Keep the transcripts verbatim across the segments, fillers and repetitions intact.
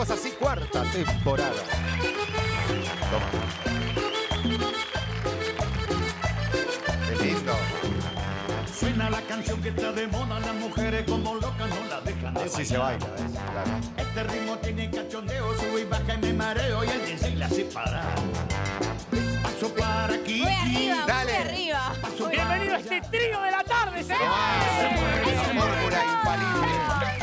amigos, así cuarta temporada. Toma. Qué lindo. Suena la canción que está de moda, las mujeres como locas no la dejan de Así se baila, ¿ves? Claro. Este ritmo tiene cachondeo, sube y baja y me mareo y el D J la hace parar. Paso para aquí. Muy arriba, Dale. muy arriba. Paso Bienvenido a para este trío de la tarde, señores. Fórmula infalible.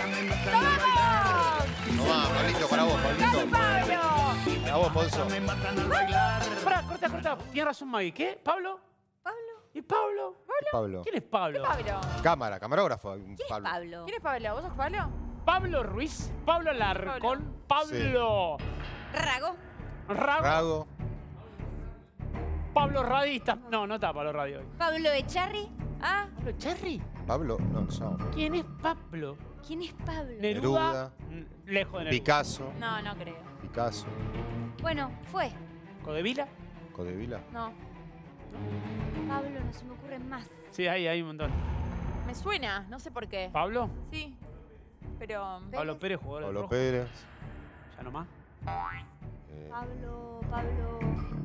Tomá, Pablito, para vos, Pablito. Pablo! Para vos, Ponzo. Me matan al bailar. Pará, corta, corta. Tiene razón, Maggie. ¿Qué? ¿Pablo? ¿Pablo? ¿Y Pablo? Pablo. ¿Quién es Pablo? Pablo. Cámara, camarógrafo. ¿Quién es Pablo. Pablo? ¿Quién es Pablo? ¿Vos sos Pablo? Pablo Ruiz, Pablo Larcón, Pablo Rago. Rago, Rago. Pablo Radista. No, no está Pablo Radio hoy. Pablo Echarri. Ah, ¿Pablo Cherry? Pablo, no, no. ¿Quién es Pablo? ¿Quién es Pablo? Neruda. Mm, Lejos de Neruda. Picasso. no, no creo. Picasso. Bueno, fue. ¿Codevila? Codevila. No. Pablo, no se me ocurre más. Sí, hay, hay un montón. Me suena, no sé por qué. ¿Pablo? Sí. Pero. Pablo Pérez, jugador del Pablo Rojo. Pérez. Ya nomás. Eh, Pablo, Pablo.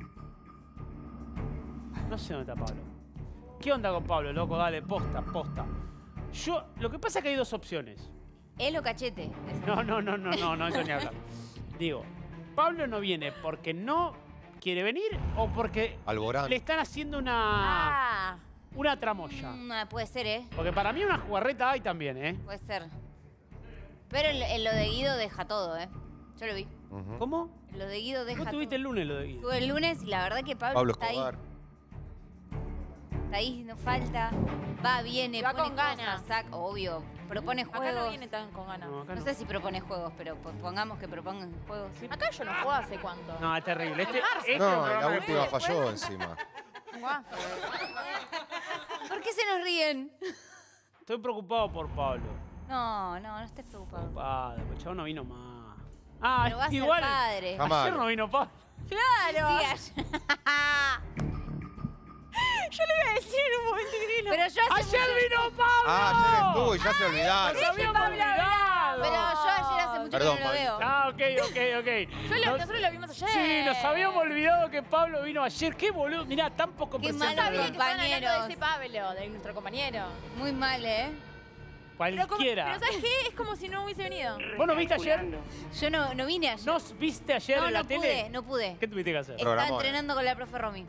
No sé dónde está Pablo. ¿Qué onda con Pablo, loco? Dale, posta, posta. Yo, lo que pasa es que hay dos opciones. Él o Cachete. No, no, no, no, no, no, eso ni hablar. Digo, Pablo no viene porque no quiere venir o porque Alborán. le están haciendo una, Ah. una tramoya. Mm, ah, puede ser, ¿eh? Porque para mí una jugarreta hay también, ¿eh? Puede ser. Pero en, en lo de Guido deja todo, ¿eh? Yo lo vi. Ujú. ¿Cómo? En lo de Guido deja ¿Vos todo. tuviste el lunes lo de Guido? Estuve el lunes y la verdad que Pablo, Pablo está Escobar. ahí. Está ahí, no falta. Va, viene, Va pone con cosas, ganas. saca- obvio. Propone Acá juegos. no viene tan con ganas. No, acá No no. sé si propone juegos, pero po- pongamos que propongan juegos. Acá yo no juego hace cuánto. No, es terrible. Este, En marzo. este No, programa la de última juego- falló encima. Guau. ¿Por qué se nos ríen? Estoy preocupado por Pablo. No, no, no estés preocupado. Preocupado, el chavo no vino más. Ah, Pero va a ser igual. padre. Jamás. Ayer no vino Pablo. Claro. Sí, ayer- Yo le iba a decir en un momento que no. Pero yo hace ¡Ayer mucho- vino Pablo! Ah, ayer estuvo y ya se olvidaron. ¡Nos habíamos olvidado! Pero yo ayer hace mucho Perdón, que no lo veo. Ah, ok, ok, ok. Yo lo- Nos- nosotros lo vimos ayer. Sí, nos habíamos olvidado que Pablo vino ayer. Qué boludo. Mirá, tan poco Qué presente. malo, Sabía que estaban hablando de compañeros. ese Pablo, de nuestro compañero. Muy mal, ¿eh? Pero, como- Cualquiera. pero ¿sabes qué? Es como si no hubiese venido. ¿Vos no viste ayer? Yo no, no vine ayer. ¿No viste ayer no, en la no tele? pude, no pude. ¿Qué tuviste que hacer? Estaba Programó, entrenando con la profe Romy.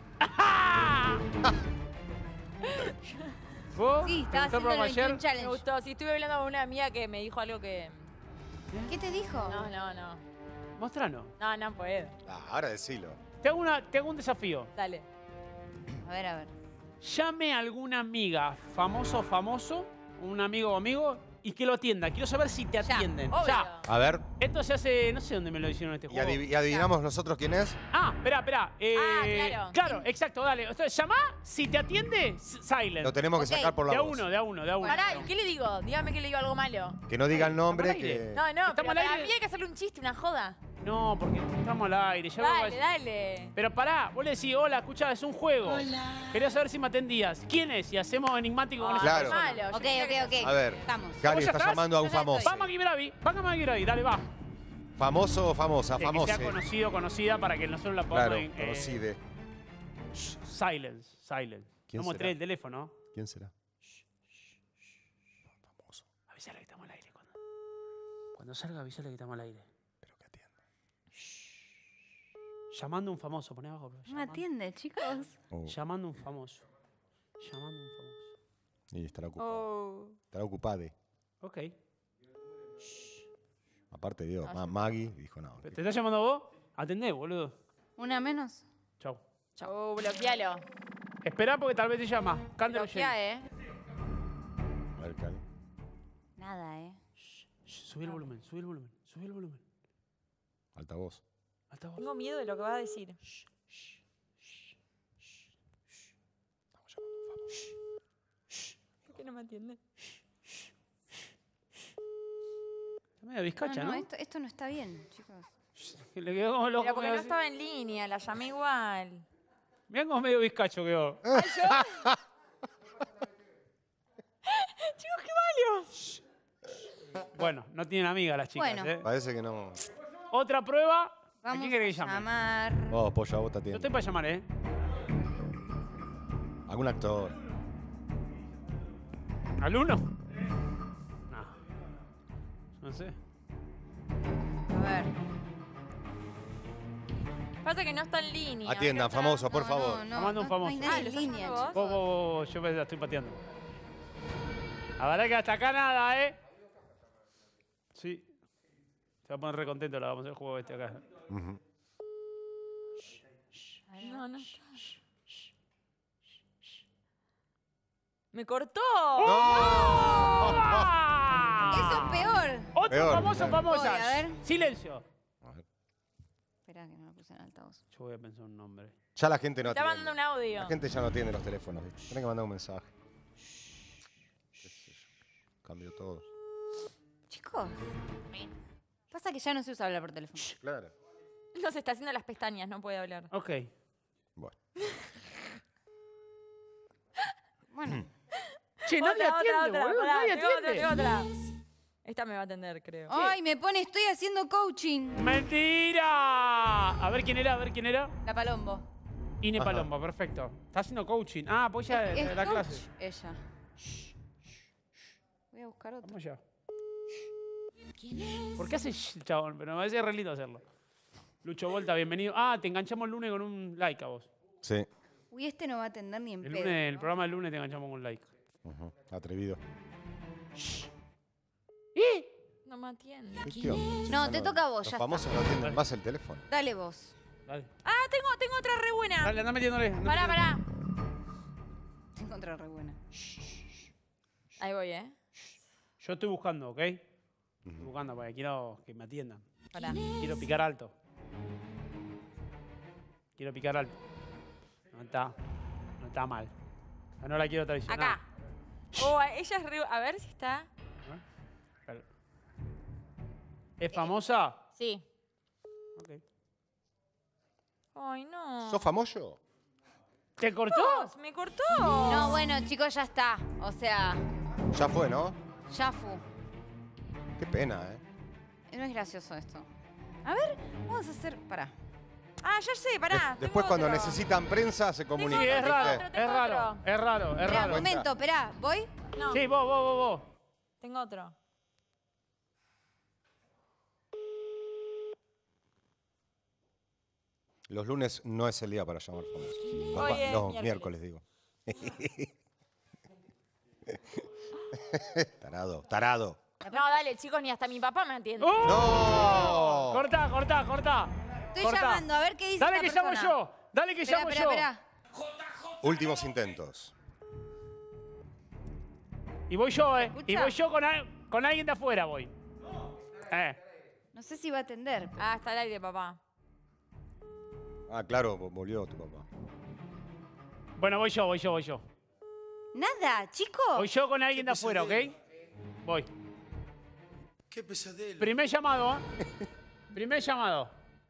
¿Vos? Sí, ¿Te estaba gustó el haciendo el programa veintiún ayer? Me Challenge. gustó. Sí, estuve hablando con una amiga que me dijo algo que. ¿Qué te dijo? No, no, no. Mostranos. No, no puedo. Ah, ahora decilo. Te hago, una, te hago un desafío. Dale. A ver, a ver. Llame a alguna amiga, famoso o famoso, un amigo o amigo, y que lo atienda. Quiero saber si te Ya, atienden. Obvio. Ya. A ver, Esto se hace, no sé dónde me lo hicieron este y, juego. adiv- y adivinamos nosotros quién es. Ah, espera, espera. Eh, Ah, claro. Claro, exacto, dale. Entonces, llama, si te atiende, s- silent. Lo tenemos que Ok. sacar por De la a voz. uno, de a uno, de a uno. Pará, ¿y qué le digo? Dígame que le digo algo malo. Que no diga el nombre, Estamos al aire. que... No, no, Estamos pero al para aire. mí hay que hacerle un chiste, una joda. No, porque estamos al aire. Ya vamos a- Dale, dale. Pero pará, vos le decís, hola, escuchá, es un juego. Quería saber si me atendías. ¿Quién es? Y hacemos enigmático con Ah, esa Claro. persona. malo. Yo Ok, quería que- ok, ok. A ver. Estamos. Gali ¿Vos ya está estás? llamando a un Yo ya famoso. estoy. Vamos a Bravi, vamos a Bravi, dale, va. Famoso o famosa, Que sea famoso. conocido, conocida para que nosotros la podamos... Claro, eh, conocide. shh, silence, silence. ¿Quién No mostré será? el teléfono. ¿Quién será? Famoso, Avísale que estamos al aire. Cuando, cuando salga, avísale que estamos al aire. pero que atienda. Llamando a un famoso, poné abajo. bro. No me Llamando, atiende, chicos. Oh, llamando a un famoso. Llamando a un famoso. y estará ocupado. Oh. Estará ocupado. Ok. Aparte, digo, Ma- Maggie dijo no. ¿Te estás llamando vos? Atendé, boludo. ¿Una menos? Chau. Chau, bloquealo. Esperá porque tal vez te llama. Cándalo Bloquea, Jay. eh. A ver, Cali. Nada, ¿eh? Shh, Subí el volumen, subí el volumen, subí el volumen. Altavoz. Altavoz. Tengo miedo de lo que va a decir. Estamos llamando a un famoso. ¿Por qué no me atiende? Está medio bizcacha, no, ¿no? no, esto, esto no está bien, chicos. Le quedó como loco. Pero porque no así. estaba en línea, la llamé igual. Mirá como medio bizcacho quedó. Chicos, qué malo. Bueno, no tienen amigas las chicas, Bueno. ¿eh? Parece que no. otra prueba. ¿A Vamos quién querés que a llame? llamar. Vos, pollo, a vos te Yo atiendo. estoy para llamar, ¿eh? Algún actor. ¿Al uno? No. No sé. A ver. Pasa que no está en línea. Atiendan, Acá está. famoso, por No, favor. No, no, Llamando un no, no hay famoso. nadie Ah, en ¿lo estás línea. llamando chicos. Vos, vos, vos, yo la estoy pateando. La verdad que hasta acá nada, ¿eh? Sí. Se va a poner re contento, la vamos a hacer el juego este acá. Ujú. No, no está. ¡Me cortó! ¡Ah! Eso es peor. Otro Peor, famoso, claro. famosa. Voy, a ver. Silencio. A ver. Espera que no lo puse en altavoz. Yo voy a pensar un nombre. Ya la gente no Está atiende. mandando un audio. La gente ya no atiende los teléfonos. ¿viste? Tienen que mandar un mensaje. Qué sé yo. Cambió todo. Chicos. Pasa que ya no se usa hablar por teléfono. Claro. No se está haciendo las pestañas, no puede hablar. Ok. Bueno. Bueno. Che, nadie Otra, atiende, otra, otra, boludo. pará, Nadie tengo otra, atiende. tengo otra. Esta me va a atender, creo. Ay, me pone, estoy haciendo coaching. ¡Mentira! A ver quién era, a ver quién era. La Palombo. Ine Ajá. Palombo, perfecto. Está haciendo coaching. Ah, pues ya Es de la coach, clase. ella. Voy a buscar otro. Vamos ya. ¿Por qué hace shh, el chabón? Pero me parece re lindo hacerlo. Lucho Volta, bienvenido. Ah, te enganchamos el lunes con un like a vos. Sí. Uy, este no va a atender ni en El, pedo. lunes, el ¿no? programa del lunes te enganchamos con un like. Ujú. Atrevido. ¿Y? No me atiende. ¿Qué tío? No, te toca a vos, Los ya famosos está. no atienden más el teléfono. Dale vos. Dale. Ah, tengo, tengo otra re buena. Dale, anda metiéndole. anda Pará, metiéndole. pará. Te encontré re buena. Ahí voy, ¿eh? Yo estoy buscando, ¿ok? Estoy buscando porque quiero que me atiendan. Pará. Quiero picar alto. Quiero picar alto. No está. No está mal. Pero no la quiero traicionar. Acá. Oh, ella es re... A ver si está... Pero- ¿Es famosa? Sí. Ok. Ay, no. ¿Sos famoso? ¿Te cortó? Dios, me cortó. No, bueno, chicos, ya está. O sea, Ya fue, ¿no? ya fue. Qué pena, ¿eh? No es gracioso esto. A ver, vamos a hacer. Pará. Ah, ya sé, pará. De- tengo después cuando otro. necesitan prensa se Sí, comunican. es tengo raro, otro, es tengo raro, otro. es raro, es Esperá, un raro. momento, esperá. ¿Voy? No, Sí, vos, vos, vos, vos. tengo otro. Los lunes no es el día para llamar famosos. Los, Hoy ma- es los miércoles. miércoles, digo. Tarado, tarado. No, dale, chicos, ni hasta mi papá me atiende. ¡Oh! ¡No! Cortá, cortá, cortá. Estoy Cortá. llamando, a ver qué dice Dale esta que llamo persona. yo. Dale que Esperá, llamo esperá, yo. esperá. Últimos intentos. Y voy yo, ¿eh? ¿Escucha? Y voy yo con, al- con alguien de afuera, voy. Eh. No sé si va a atender. pero- Ah, está al aire, papá. Ah, claro, vo- volvió tu papá. Bueno, voy yo, voy yo, voy yo. Nada, chico. Voy yo con alguien de afuera, ¿ok? Voy. Qué pesadelo. Primer llamado, ¿eh? Primer llamado.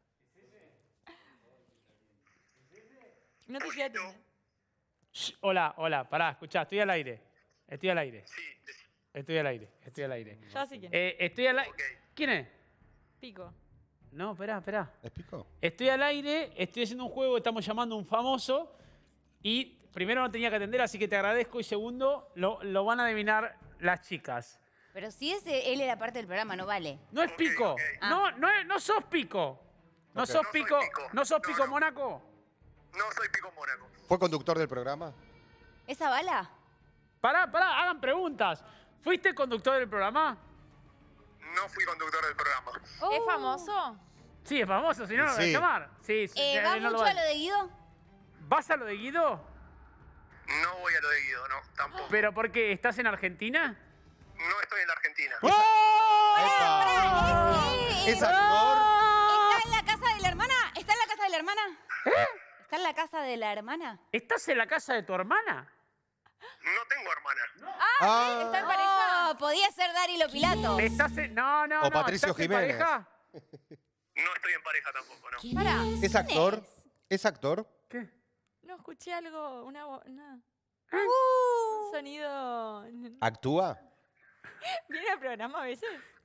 No te quiero atender. Shh, hola, hola, pará, escuchá, estoy al aire. Estoy al aire. Estoy al aire, estoy al aire. Ya sé quién. Eh, estoy al aire. ¿Quién es? Pico. No, esperá, esperá. ¿Les pico? Estoy al aire, estoy haciendo un juego, estamos llamando a un famoso y primero no tenía que atender, así que te agradezco y segundo, lo, lo van a adivinar las chicas. Pero si es de- él era parte del programa, no vale. No es Pico, Ah. no, no, es- no sos Pico. No Ok. sos No soy Pico, Pico. no sos No, Pico no. Mónaco. No soy Pico Mónaco. ¿Fue conductor del programa? ¿Esa bala? Pará, pará, hagan preguntas. ¿Fuiste conductor del programa? No fui conductor del programa. ¿Es Oh. famoso? Sí, es famoso, si no, no lo voy a Sí. llamar. Sí, sí, Eh, eh, ¿Va no lo mucho va- a lo de Guido? ¿Vas a lo de Guido? No voy a lo de Guido, no, tampoco. ¿Pero por qué? ¿Estás en Argentina? No estoy en la Argentina. ¡Oh! ¡Epa! Eh, ¿Es actor? ¿Está en la casa de la hermana? ¿Está en la casa de la hermana? ¿Está en la casa de la hermana? ¿Estás en la casa de tu hermana? No tengo hermana. Ah, ¿Está en pareja? Oh, podía ser Darilo Pilato. ¿Estás en... No, no, O no. Patricio ¿Estás en Jiménez. pareja? No estoy en pareja tampoco, no. Pará, ¿es ¿quién actor? es? ¿Es actor? ¿Qué? No, escuché algo, una... vo- una- Uh, un sonido... ¿Actúa? ¿Viene al programa a veces?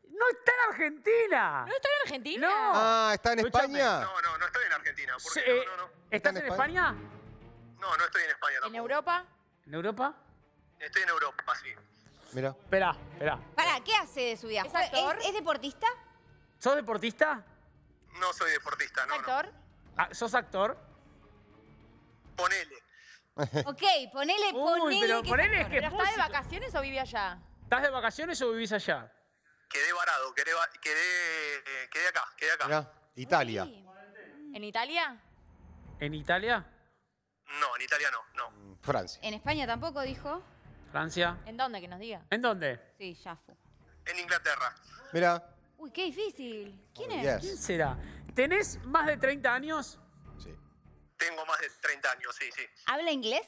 ¡No está en Argentina! ¿No está en Argentina? No. Ah, ¿está en Escúchame, España? No, no, no estoy en Argentina. ¿Por Sí, qué? eh, No, no, no. ¿Estás ¿Está en en España? No, no estoy en España tampoco. ¿En Europa? ¿En Europa? Estoy en Europa, sí. Mira. Espera, espera. Pará, ¿qué hace de su vida? ¿Es actor? ¿Es, es deportista? ¿Sos deportista? No soy deportista, no, no. ¿Actor? Ah, ¿Sos actor? Ponele. Ok, ponele, Uy, ponele pero que ponele actor. que- ¿Pero está de músico. vacaciones o vive allá? ¿Estás de vacaciones o vivís allá? Quedé varado, quedé, va- quedé, eh, quedé acá, quedé acá. Mira. Italia. Sí. ¿En Italia? ¿En Italia? No, en Italia no, no. Francia. En España tampoco dijo. ¿Francia? ¿En dónde? Que nos diga. ¿En dónde? Sí, ya fue. En Inglaterra. Mira. Uy, qué difícil. ¿Quién Oh, es? yes. ¿Quién será? ¿Tenés más de treinta años? Sí. Tengo más de treinta años, sí, sí. ¿Habla inglés?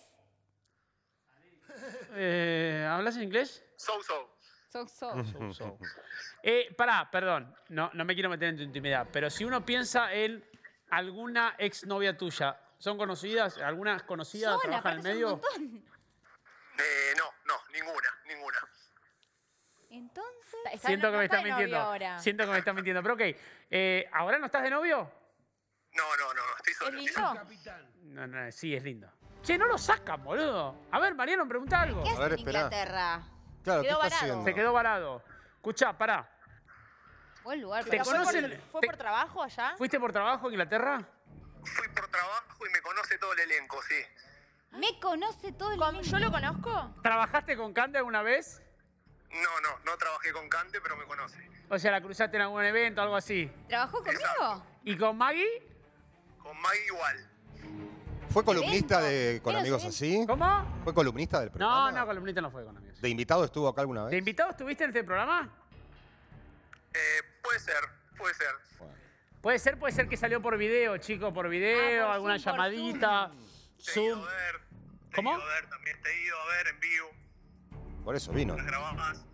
Eh, ¿Hablas inglés? So, so. So, so. Eh, pará, perdón, no, no me quiero meter en tu intimidad, pero si uno piensa en alguna exnovia tuya, ¿son conocidas? ¿Algunas conocidas? Son, ¿Trabajan en aparte el son un medio? montón. Eh, no, no, ninguna, ninguna. Entonces. Está- Siento que no me está estás de novio mintiendo. ahora. Siento que me estás mintiendo, pero ok. Eh, ¿Ahora no estás de novio? No, no, no, estoy ¿Es solo. estoy solo. lindo? No, no, sí, es lindo. Che, no lo sacan, boludo. A ver, Mariano, pregunta algo. ¿Qué A hace ver, en esperá. Inglaterra? Claro, ¿qué Quedó está varado. haciendo? Se quedó varado. Escuchá, pará. Buen lugar. ¿Te ¿Pero para- fue por- conocen? ¿Fue te- por trabajo allá? ¿Fuiste por trabajo a Inglaterra? Fui por trabajo y me conoce todo el elenco, sí. Me conoce todo el ¿Con- elenco. ¿Yo lo conozco? ¿Trabajaste con Cande alguna vez? No, no, no trabajé con Cante, pero me conoce. O sea, ¿la cruzaste en algún evento o algo así? ¿Trabajó conmigo? Exacto. ¿Y con Maggie? Con Maggie igual. ¿Fue columnista Evento. de Con Pero Amigos sí. Así? ¿Cómo? ¿Fue columnista del programa? No, no, columnista no fue con amigos. ¿De invitado estuvo acá alguna ¿De vez? invitado estuviste en este programa? Eh, puede ser, puede ser. Bueno. Puede ser, puede ser que salió por video, chico, por video, Ah, por alguna Zoom, por llamadita, Te he ido Zoom. a ver. Te ¿Cómo? he ido a ver también, te he ido a ver en vivo. Por eso vino. Las grabás.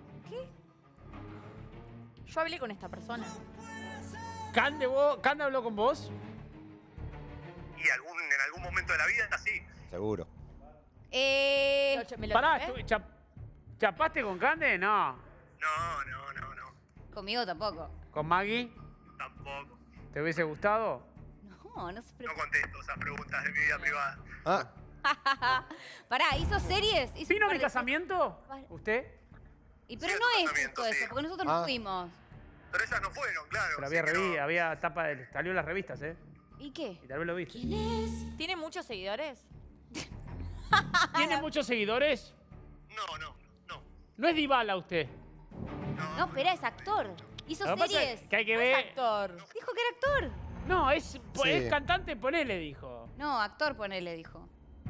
Yo hablé con esta persona. ¿Cande, vos, ¿Cande habló con vos? Y algún, en algún momento de la vida, sí. Seguro. Eh, Lo- ¿Me lo Pará, chapé? estu- chap- ¿chapaste con Cande? No. No, no, no, no. conmigo tampoco. ¿Con Maggie? Tampoco. ¿Te hubiese gustado? No, no se No preocupe. contesto esas preguntas de mi vida privada. Ah, Pará, ¿hizo series? ¿Hizo ¿Vino a un mi par de casamiento? Vale. ¿Usted? Y pero Sí, no tu es casamiento, justo sí. eso, porque nosotros Ah. no fuimos. Pero ellas no fueron, claro. Pero así había, que no- revi- había tapa de... Salió en las revistas, ¿eh? ¿Y qué? Y tal vez lo viste. ¿Tiene muchos seguidores? ¿Tiene muchos seguidores? No, no, no. No es Dybala usted. No, espera, es actor. Hizo Lo que pasa series. es que hay que No es ver... actor. Dijo que era actor. No, es, pues, Sí. es cantante, ponele, dijo. No, actor, ponele, dijo.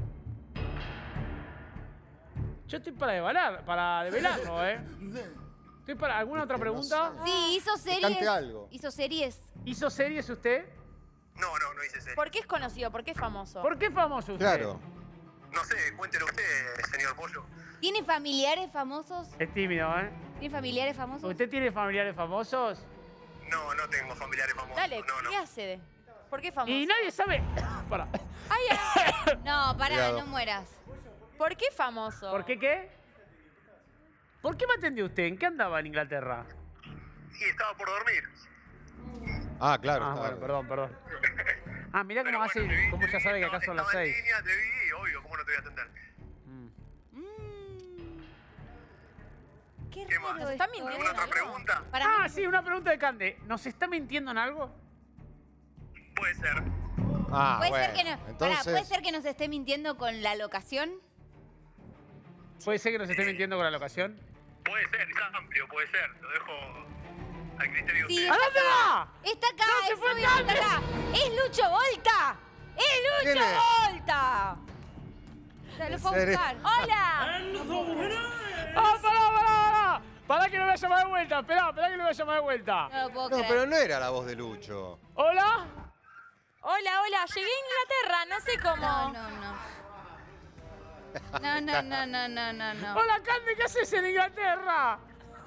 Yo estoy para develar, para develarlo, ¿eh? Estoy para... ¿Alguna otra que no pregunta? sé. Sí, hizo series. cante algo. Hizo series. ¿Hizo series usted? No, no, no hice serie. ¿Por qué es conocido? ¿Por qué es famoso? ¿Por qué es famoso usted? Claro. No sé, cuéntelo usted, señor Pollo. ¿Tiene familiares famosos? Es tímido, ¿eh? ¿Tiene familiares famosos? ¿Usted tiene familiares famosos? No, no tengo familiares famosos. Dale, no, no. ¿qué hace? de- ¿Por qué es famoso? Y nadie sabe... Para. Ay, ay, No, pará, Cuidado. no mueras. ¿Por qué es famoso? ¿Por qué qué? ¿Por qué me atendió usted? ¿En qué andaba en Inglaterra? Y estaba por dormir. Ah, claro. Ah, estaba- bueno, perdón, perdón. Ah, mirá Pero cómo bueno, hace, te vi, cómo te ya vi, sabe que estaba- acá son las estaba en seis. línea, te vi, obvio, ¿cómo no te voy a atender? Mm. Mm. Qué ¿Qué más? raro ¿Nos está esto, mintiendo ¿Alguna ¿eh? otra algo? pregunta? Para Ah, mí- sí, una pregunta de Cande. ¿Nos está mintiendo en algo? Puede ser. Ah, ¿Puede, bueno. ser que no- Entonces, pará, ¿puede ser que nos esté mintiendo con la locación? ¿Puede ser que nos esté mintiendo con la locación? Puede ser, es amplio, puede ser. Lo dejo al criterio de Sí, usted. ¿A dónde va? Está acá, ¡No se es fue obvio que Cande! está acá. ¡Es Lucho Volta! ¡Es ¿Quién Lucho es? Volta! Se lo fue a ¿En serio? buscar. ¡Hola! ¡Ah, pará, pará, pará! Pará que lo voy a llamar de vuelta. Esperá, esperá que lo voy a llamar de vuelta. No lo puedo No, creer. pero no era la voz de Lucho. ¿Hola? Hola, hola, llegué a Inglaterra, no sé cómo. No, no, no. No, no, no, no, no, no, no. Hola, Cande, ¿qué haces en Inglaterra?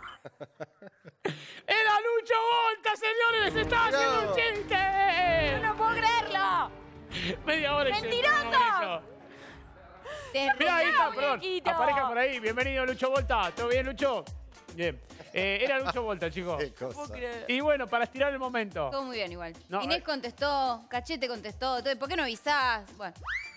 ¡Era Lucho Volta, señores! ¡Estaba haciendo un No. chiste! No puedo creerlo. Media hora y ¡Mentirosos! Terrible. Mirá, ahí está, perdón. muñequito. Aparezca por ahí. Bienvenido, Lucho Volta. ¿Todo bien, Lucho? Bien. Eh, era Lucho Volta, chicos. Qué cosa. Y bueno, para estirar el momento. Todo muy bien igual. No, Inés eh. contestó, Cachete contestó. todo. ¿Por qué no avisás? Bueno,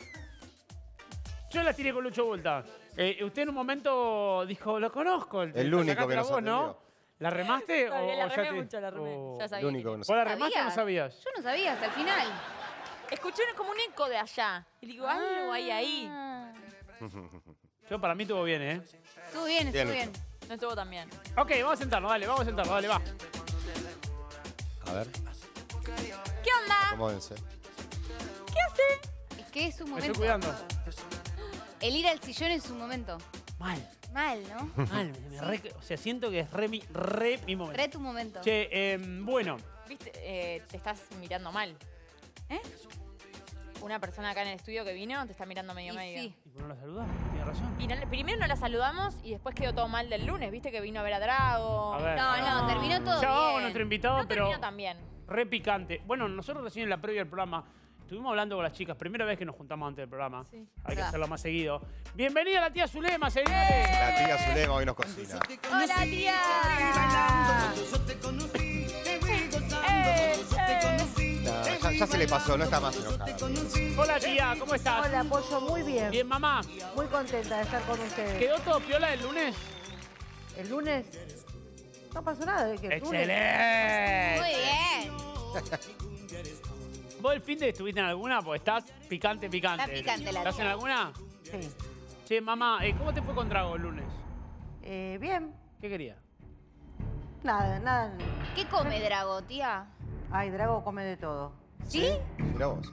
Yo la tiré con Lucho Volta. Eh, usted en un momento dijo, lo conozco. El la único sacaste que la nos voz, ¿no? atendió. ¿La remaste Está o, bien, la o ya remé te- mucho, la remé. o- Ya sabía El único quién que nos ¿Vos la remaste o no ¿Sabías? sabías? yo no sabía hasta el final. Escuché como un eco de allá. Y digo, algo hay ahí. Ah, Yo para mí estuvo bien, ¿eh? Estuvo bien, Bien, estuvo bien. No estuvo tan bien. Ok, vamos a sentarnos, dale, vamos a sentarnos, dale, va. A ver, ¿Qué onda? acomódense. ¿Qué hace? Es que es su Me estoy momento. cuidando. El ir al sillón es su momento. Mal, Mal, ¿no? mal. me- me re- o sea, siento que es re mi, re mi momento. Re tu momento. Che, eh, bueno, Viste, eh, te estás mirando mal. ¿Eh? Una persona acá en el estudio que vino te está mirando medio Y medio. sí. ¿y por qué no la saludamos? Tiene razón. Y no le- primero no la saludamos y después quedó todo mal del lunes. Viste que vino a ver a Drago. A ver. No, no, terminó todo Ya vamos a bien. nuestro invitado, No pero terminó tan bien. re picante. Bueno, nosotros recién en la previa del programa estuvimos hablando con las chicas. Primera vez que nos juntamos antes del programa. Sí. Hay que Verdad. hacerlo más seguido. Bienvenida la tía Zulema, señores. La tía Zulema hoy nos cocina. ¡Hola, tía! ¡Eh, eh! Nah, ya, ya se le pasó, no está más enojada. Hola, tía, ¿cómo estás? Hola, Pollo, muy bien. Bien, mamá. Muy contenta de estar con ustedes. ¿Quedó todo piola el lunes? El lunes no pasó nada. ¿De que el lunes? ¡Excelente! Muy bien. ¿Vos el fin de estuviste en alguna? Porque estás picante, picante. Está picante la ¿Estás tía. en alguna? Sí. Che, mamá, eh, ¿cómo te fue con Drago el lunes? Eh, bien. ¿Qué quería? Nada, nada. ¿Qué come Drago, tía? Ay, Drago come de todo. ¿Sí? Mirá vos.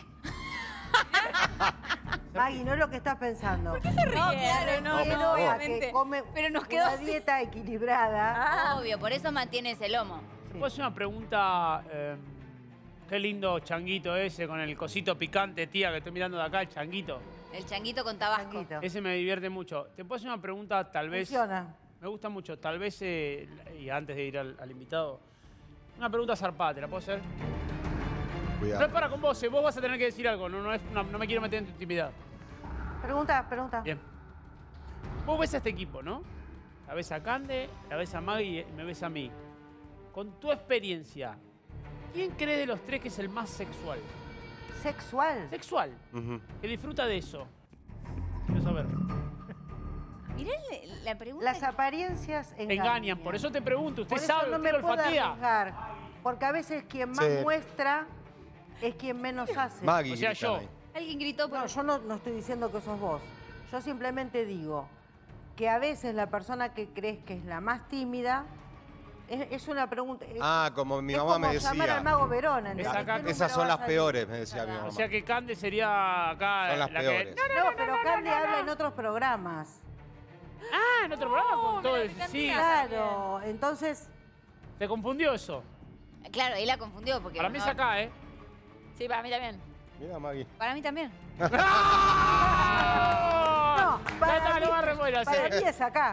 Maggie, no es lo que estás pensando. ¿Qué se ríe? No, claro, no, Quiero no, a obviamente. que come Pero nos quedó una así. dieta equilibrada. Ah, Obvio, por eso mantiene ese lomo. ¿Puedo hacer una pregunta? eh, qué lindo changuito ese con el cosito picante, tía, que estoy mirando de acá, el changuito. El changuito con tabasco. Changuito. Ese me divierte mucho. ¿Te puedo hacer una pregunta, tal vez? Funciona. Me gusta mucho. Tal vez, eh, y antes de ir al, al invitado, una pregunta zarpada, ¿te la puedo hacer? No es Cuidado. para con vos, eh, vos vas a tener que decir algo, no, no, es una- no me quiero meter en tu intimidad. Pregunta, pregunta. Bien. Vos ves a este equipo, ¿no? La ves a Cande, la ves a Maggie y me ves a mí. Con tu experiencia, ¿quién crees de los tres que es el más sexual? Sexual. Sexual, Ujú. que disfruta de eso. Quiero saber. Mirá el- la pregunta. Las apariencias engañan. Engañan, por eso te pregunto, ¿usted Por eso sabe, no usted me lo puedo olfatea? arriesgar. Porque a veces quien más Sí. muestra es quien menos hace. Maggie. O sea, gritan yo. ahí. Alguien gritó por... No, yo no, no estoy diciendo que sos vos. Yo simplemente digo que a veces la persona que crees que es la más tímida es, es una pregunta. es- Ah, como mi es mamá como me llamar al decía. mago Verona. ¿entendés? acá- ¿Qué número Esas son vas las a peores, decir? me decía mi Ah. mamá. O sea que Cande sería acá Son las la peores. que... No, pero Candy habla en otros programas. Ah, en otro programa con todo me el... encanta. Sí, Claro, entonces, te confundió eso. Claro, ahí la confundió porque... Para mí no- es acá, ¿eh? sí, para mí también. Mira, Maggie. Para mí también. no, ¡Ah! Ya está, para, no mí, va a remover, para sí. mí es acá.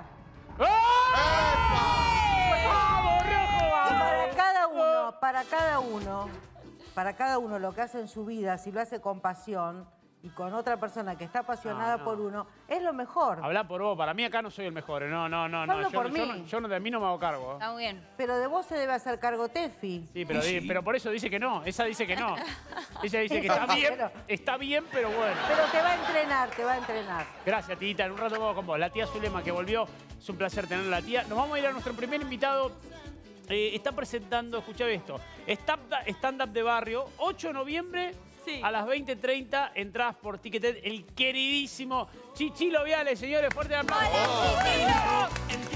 ¡Vamos, Rojo! Y vamos! para cada uno, para cada uno, para cada uno lo que hace en su vida, si lo hace con pasión y con otra persona que está apasionada No, no. por uno, es lo mejor. Habla por vos, para mí acá no soy el mejor, ¿eh? no, no, no, no. Hablo Yo, por no- yo mí. no, yo no, de mí no me hago cargo. ¿eh? Está muy bien. Pero de vos se debe hacer cargo Tefi. Sí, pero, di- pero por eso dice que no, esa dice que no. Ella dice que está bien, Pero- está bien, pero bueno. Pero te va a entrenar, te va a entrenar. Gracias, tita. En un rato vamos con vos. La tía Zulema que volvió. Es un placer tenerla, la tía. Nos vamos a ir a nuestro primer invitado. Eh, está presentando, escucha esto, stand-up stand-up de barrio, ocho de noviembre Sí. a las veinte treinta, entradas por Ticketed, el queridísimo Chichilo Viales, señores, fuerte aplauso. Hola.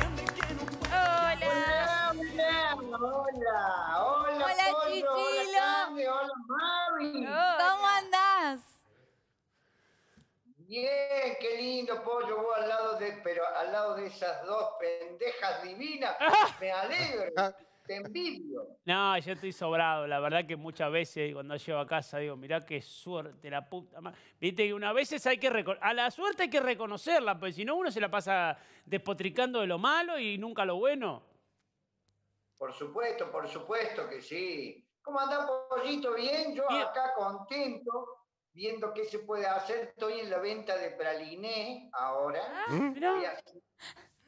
Hola, hola, hola, Hola, Pollo, Chichilo. hola, Candy, hola, Mari. ¿Cómo andás? Bien, qué lindo, Pollo, vos al lado de, pero al lado de esas dos pendejas divinas, me alegro, te envidio. No, yo estoy sobrado. La verdad que muchas veces cuando llego a casa digo, mirá qué suerte, la puta madre. Viste que una veces hay que reconocer, a la suerte hay que reconocerla, pues si no uno se la pasa despotricando de lo malo y nunca lo bueno. Por supuesto, por supuesto que sí. ¿Cómo andás, Pollito? Bien, yo Bien. acá contento, viendo qué se puede hacer. Estoy en la venta de praliné ahora. ¿Mm? Mirá. Voy a hacer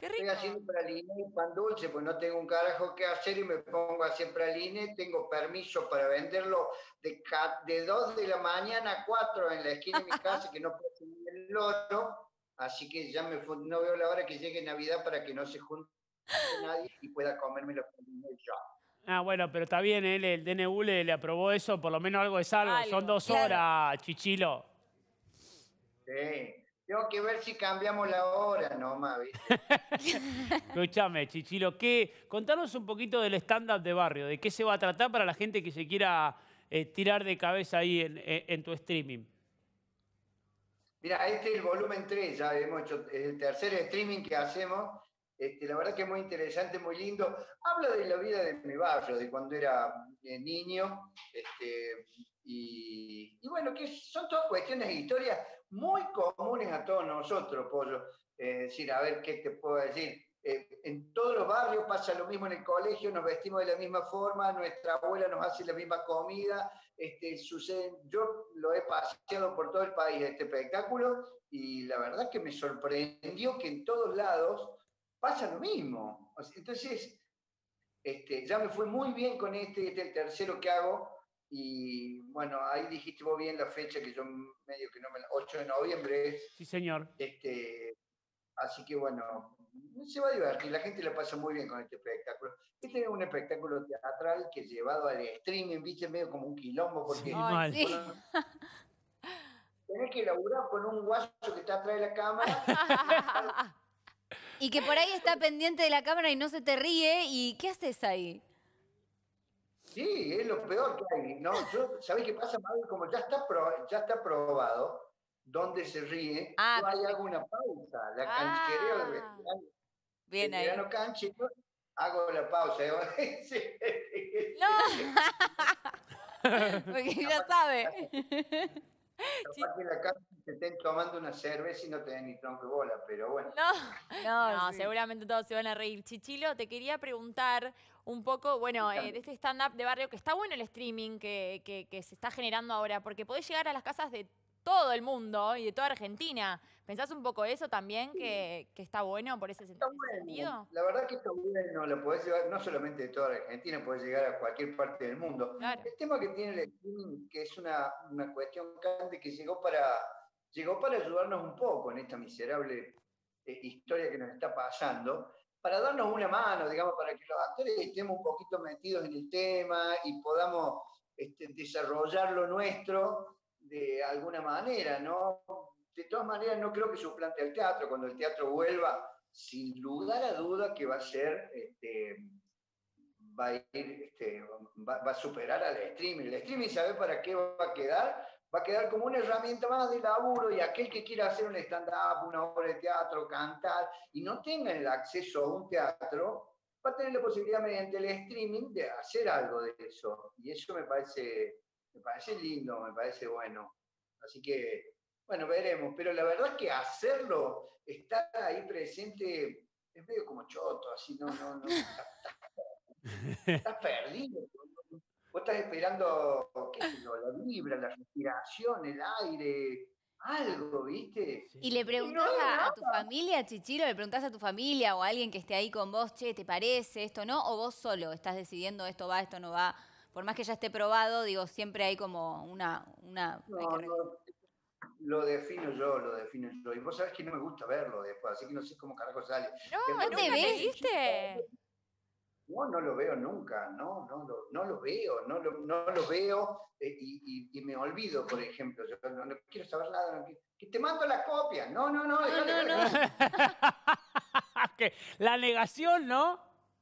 Qué Estoy rico. haciendo praline y pan dulce, pues no tengo un carajo que hacer y me pongo a hacer praline. Tengo permiso para venderlo de, ca- de dos de la mañana a cuatro en la esquina de mi casa, que no puedo tener el loro. Así que ya me fu- no veo la hora que llegue Navidad para que no se junte nadie y pueda comerme los pralines yo. Ah, bueno, pero está bien, él, el D N U le, le aprobó eso, por lo menos algo es algo. Algo, Son dos claro. horas, Chichilo. Sí. Tengo que ver si cambiamos la hora nomás, ¿viste? Escúchame, Chichilo, ¿qué? Contanos un poquito del stand-up de barrio, de qué se va a tratar para la gente que se quiera eh, tirar de cabeza ahí en, en- en tu streaming. Mira, este es el volumen tres, ya hemos hecho es el tercer streaming que hacemos. Este, la verdad que es muy interesante, muy lindo. Habla de la vida de mi barrio, de cuando era eh, niño. Este, y, y bueno, que son todas cuestiones e historias muy comunes a todos nosotros, Pollo. Es decir, a ver qué te puedo decir. Eh, en todos los barrios pasa lo mismo en el colegio, nos vestimos de la misma forma, nuestra abuela nos hace la misma comida. Este, sucede, yo lo he paseado por todo el país este espectáculo y la verdad que me sorprendió que en todos lados pasa lo mismo. O sea, entonces, este, ya me fue muy bien con este, este es el tercero que hago y bueno, ahí dijiste vos bien la fecha que yo medio que no me... ocho de noviembre es. Sí, señor. Este, así que bueno, se va a divertir, la gente la pasa muy bien con este espectáculo. Este es un espectáculo teatral que llevado al streaming, viste, medio como un quilombo, porque Sí, Ay, mal. Sí. tenés que laburar con un guaso que está atrás de la cámara. Y que por ahí está pendiente de la cámara y no se te ríe. ¿Y qué haces ahí? Sí, es lo peor que hay. ¿No? Yo, ¿sabés qué pasa, Mabel? Como ya está, pro- ya está probado dónde se ríe, Ah, yo ahí perfecto. hago una pausa, la Ah. canchereo del veterano, Bien ahí. veterano canchero, hago la pausa. Digo, sí. No. Porque ya sabe. Capaz que en la casa se estén tomando una cerveza y no te den ni tronco de bola, pero bueno. No. No, No, sí. seguramente todos se van a reír. Chichilo, te quería preguntar un poco, bueno, eh, de este stand-up de barrio, que está bueno el streaming que, que- que se está generando ahora, porque podés llegar a las casas de todo el mundo y de toda Argentina. ¿Pensás un poco eso también, que, que está bueno por ese, sen- Está ese bueno, sentido? la verdad que está bueno, lo podés llevar no solamente de toda la Argentina, podés llegar a cualquier parte del mundo. Claro. El tema que tiene el streaming, que es una, una cuestión grande que llegó para, llegó para ayudarnos un poco en esta miserable eh, historia que nos está pasando, para darnos una mano, digamos, para que los actores estemos un poquito metidos en el tema y podamos este, desarrollar lo nuestro de alguna manera, ¿no? De todas maneras, no creo que suplante al teatro. Cuando el teatro vuelva, sin lugar a duda que va a ser, este, va a ir, este, va, va a superar al streaming. El streaming, ¿sabe para qué va a quedar? Va a quedar como una herramienta más de laburo y aquel que quiera hacer un stand-up, una obra de teatro, cantar y no tenga el acceso a un teatro, va a tener la posibilidad mediante el streaming de hacer algo de eso. Y eso me parece, me parece lindo, me parece bueno. Así que, bueno, veremos. Pero la verdad es que hacerlo, estar ahí presente, es medio como choto, así, no, no, no. Estás, estás perdido. Vos estás esperando, qué sé yo, la vibra, la respiración, el aire, algo, ¿viste? ¿Y le preguntás a, a tu familia, Chichilo? ¿Le preguntás a tu familia o a alguien que esté ahí con vos, che, ¿te parece esto, no? ¿O vos solo estás decidiendo esto va, esto no va? Por más que ya esté probado, digo, siempre hay como una... una hay No, que revisar. no, lo defino yo, lo defino yo. Y vos sabés que no me gusta verlo después, así que no sé cómo carajo sale. No, Después ¿no me te ¿nunca te ves? viste? No, no lo veo nunca, no, no, lo, no lo veo, no lo, no lo veo eh, y, y, y me olvido, por ejemplo, yo no, no quiero saber nada, no quiero- que te mando la copia, no, no, no, dejale, no, no. dejale. Que la negación, ¿no?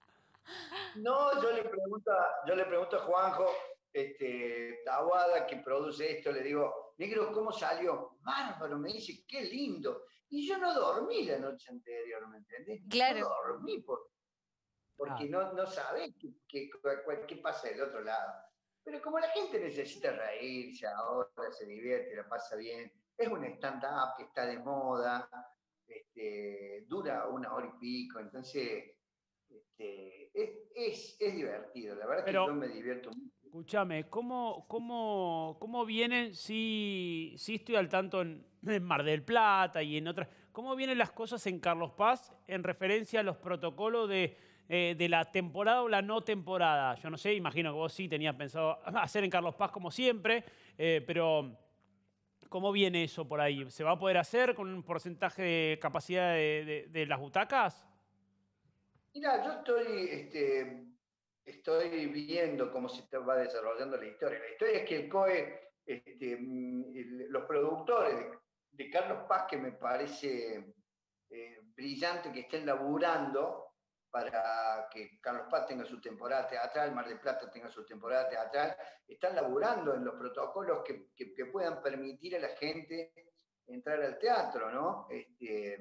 No, yo le pregunto, a- yo le pregunto a Juanjo, este, Taboada, que produce esto, le digo, negro, ¿cómo salió? Bárbaro, me dice, qué lindo. Y yo no dormí la noche anterior, ¿me entendés? Claro. No dormí por, porque no, no sabés qué, qué, qué- qué pasa del otro lado. Pero como la gente necesita reírse ahora, se divierte, la pasa bien, es un stand-up que está de moda, este, dura una hora y pico, entonces este, es, es, es divertido, la verdad Pero- que yo me divierto mucho. Escúchame, ¿cómo, cómo, cómo vienen? Sí, sí estoy al tanto en, en Mar del Plata y en otras. ¿cómo vienen las cosas en Carlos Paz en referencia a los protocolos de, eh, de la temporada o la no temporada? Yo no sé, imagino que vos sí tenías pensado hacer en Carlos Paz como siempre, eh, pero ¿cómo viene eso por ahí? ¿Se va a poder hacer con un porcentaje de capacidad de, de, de las butacas? Mira, yo estoy, este, estoy viendo cómo se va desarrollando la historia. La historia es que el C O E, este, el, los productores de, de Carlos Paz, que me parece eh, brillante que estén laburando para que Carlos Paz tenga su temporada teatral, Mar del Plata tenga su temporada teatral, están laburando en los protocolos que, que, que puedan permitir a la gente entrar al teatro, ¿no? Este,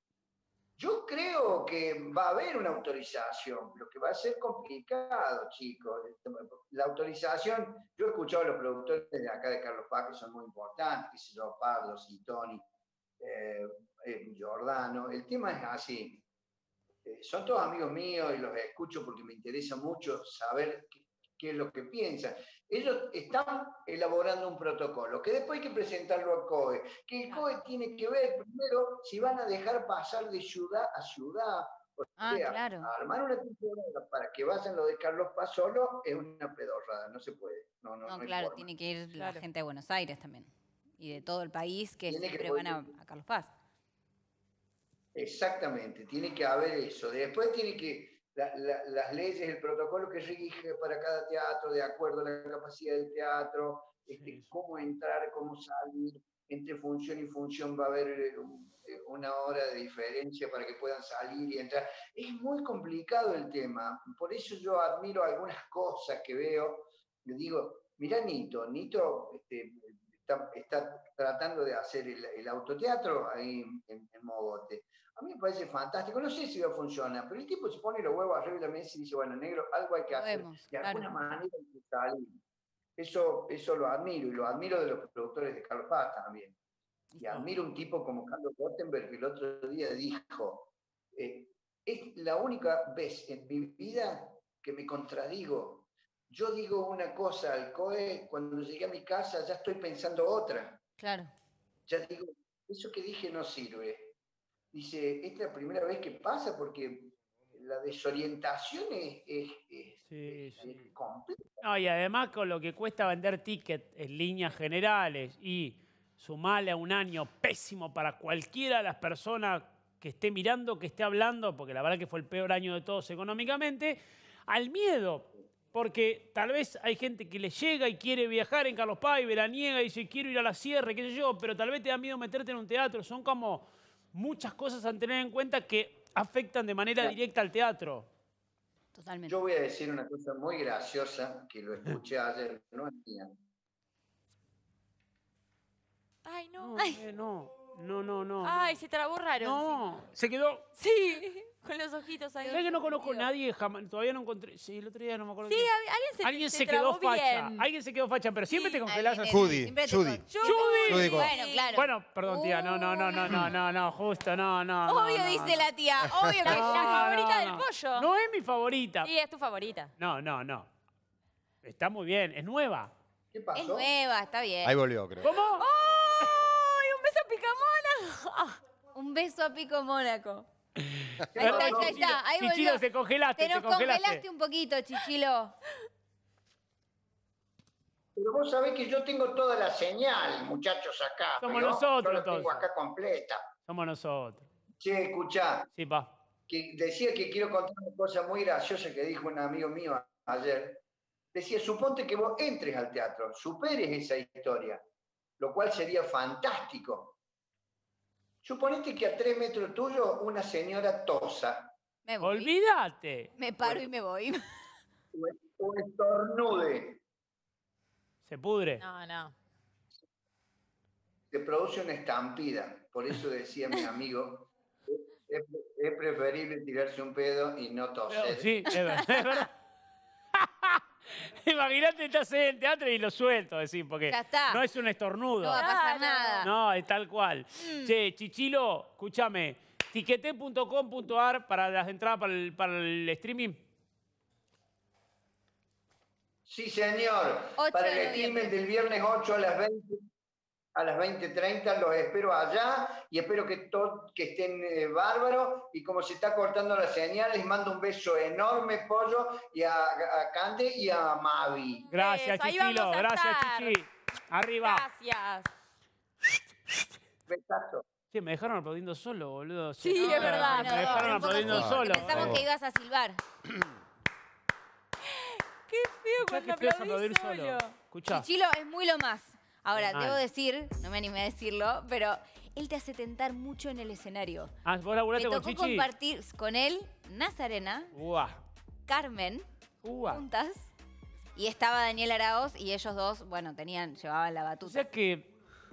Yo creo que va a haber una autorización, lo que va a ser complicado, chicos. La autorización, yo he escuchado a los productores de acá de Carlos Paz que son muy importantes, que se yo, Pardo, Citoni, eh, eh, Giordano. El tema es así. Eh, son todos amigos míos y los escucho porque me interesa mucho saber qué, qué es lo que piensan. Ellos están elaborando un protocolo, que después hay que presentarlo al C O E, que el C O E tiene que ver primero si van a dejar pasar de ciudad a ciudad. O Ah, sea, claro. armar una temporada para que vayan lo de Carlos Paz solo es una pedorrada, no se puede. No, no, No, no hay claro, forma. tiene que ir Claro. la gente de Buenos Aires también. Y de todo el país que Tiene que siempre poder- van a, a Carlos Paz. Exactamente, tiene que haber eso. Después tiene que, la- la- las leyes, el protocolo que rige para cada teatro, de acuerdo a la capacidad del teatro, este, Sí, sí. cómo entrar, cómo salir, entre función y función va a haber eh, un- eh, una hora de diferencia para que puedan salir y entrar. Es muy complicado el tema, por eso yo admiro algunas cosas que veo. Le digo, mirá Nito, Nito este, está, está tratando de hacer el, el autoteatro ahí en, en Mogote. A mí me parece fantástico, no sé si va a funcionar, pero el tipo se pone los huevos arriba de la mesa y dice, bueno, negro, algo hay que Lo hacer. vemos, De claro. alguna manera hay que salir. Eso, eso lo admiro, y lo admiro de los productores de Carlos Paz también. Y admiro un tipo como Carlos Rottenberg, que el otro día dijo, eh, es la única vez en mi vida que me contradigo. Yo digo una cosa al C O E, cuando llegué a mi casa ya estoy pensando otra. Claro. Ya digo, eso que dije no sirve. Dice, esta es la primera vez que pasa porque la desorientación es, es, es, Sí, es- sí. es completa. No, y además con lo que cuesta vender tickets en líneas generales y sumarle a un año pésimo para cualquiera de las personas que esté mirando, que esté hablando, porque la verdad que fue el peor año de todos económicamente, al miedo. Porque tal vez hay gente que le llega y quiere viajar en Carlos Paz y veraniega y dice, quiero ir a la sierra, qué sé yo, pero tal vez te da miedo meterte en un teatro. Son como muchas cosas a tener en cuenta que afectan de manera Claro. directa al teatro. Totalmente. Yo voy a decir una cosa muy graciosa que lo escuché ayer, no es mía. Ay, no. No, eh, no, no, no, no. Ay, se trabó raro. No, se quedó. Sí, con los ojitos ahí. ¿Sabes que no conozco a nadie? Jamás, todavía no encontré. Sí, el otro día no me acuerdo. Sí, quién. a- alguien se, Alguien se se quedó trabó facha. bien. Alguien se quedó facha, pero siempre Sí, te congelás Alguien así. es- Judy, siempre te Judy. con- Judy. Judy, Bueno, claro. Bueno, perdón, tía. No, no, no, no, no, no, no, no, justo, no, no. Obvio, no, dice no. la tía. Obvio que La yo. favorita no, del no. pollo. No es mi favorita. Sí, es tu favorita. No, no, no. Está muy bien, es nueva. ¿Qué Es pasó? nueva, está bien. Ahí volvió, creo. ¿Cómo? ¡Ay, un beso picamona! Ah, Un beso a Pico Mónaco. Ahí está, Perdón, ahí está, ahí Chichilo, está. Ahí Chichilo, volvió. te congelaste, Te te nos congelaste. congelaste un poquito, Chichilo. Pero vos sabés que yo tengo toda la señal, muchachos, acá. Somos ¿no? nosotros, Yo la tengo entonces. acá completa. Somos nosotros. Che, escuchá, Sí, pa. que decía que quiero contar una cosa muy graciosa que dijo un amigo mío ayer. Decía, suponte que vos entres al teatro, superes esa historia, lo cual sería fantástico. Suponete que a tres metros tuyo una señora tosa Me voy. Olvídate. Me paro y me voy. o o estornude, Se pudre. no, no. te produce una estampida. Por eso decía mi amigo, es, es preferible tirarse un pedo y no Pero, toser. sí, es verdad. Es verdad. Imagínate, estás en el teatro y lo suelto, decir, porque Ya está. no es un estornudo. No va a pasar Claro. nada. No, es tal cual. Che, Chichilo, escúchame. tiquete punto com punto ar para las entradas para el, para el streaming. Sí, señor. ocho Para de el noviembre. streaming del viernes ocho a las veinte. a las veinte treinta, los espero allá y espero que, todo, que estén eh, bárbaros. Y como se está cortando la señal, les mando un beso enorme, Pollo, y a, a Cande y a Mavi. Gracias, Eso, ahí Chichilo. vamos a Gracias, estar. Chichi. Arriba. Gracias. Besazo. Sí, me dejaron aplaudiendo solo, boludo. Sí, es verdad. Me No, dejaron un poco aplaudiendo sí, solo. Pensamos Oh. que ibas a silbar. Qué feo Escuchá cuando que feo es aplaudís aplaudir solo. solo. Escuchá. Chichilo es muy lo más. Ahora, Mal. debo decir, no me animé a decirlo, pero él te hace tentar mucho en el escenario. Ah, ¿vos Me laburaste con tocó Chichi? compartir con él Nazarena, Uah. Carmen, Uah. juntas, y estaba Daniel Araoz y ellos dos, bueno, tenían, llevaban la O batuta. sea que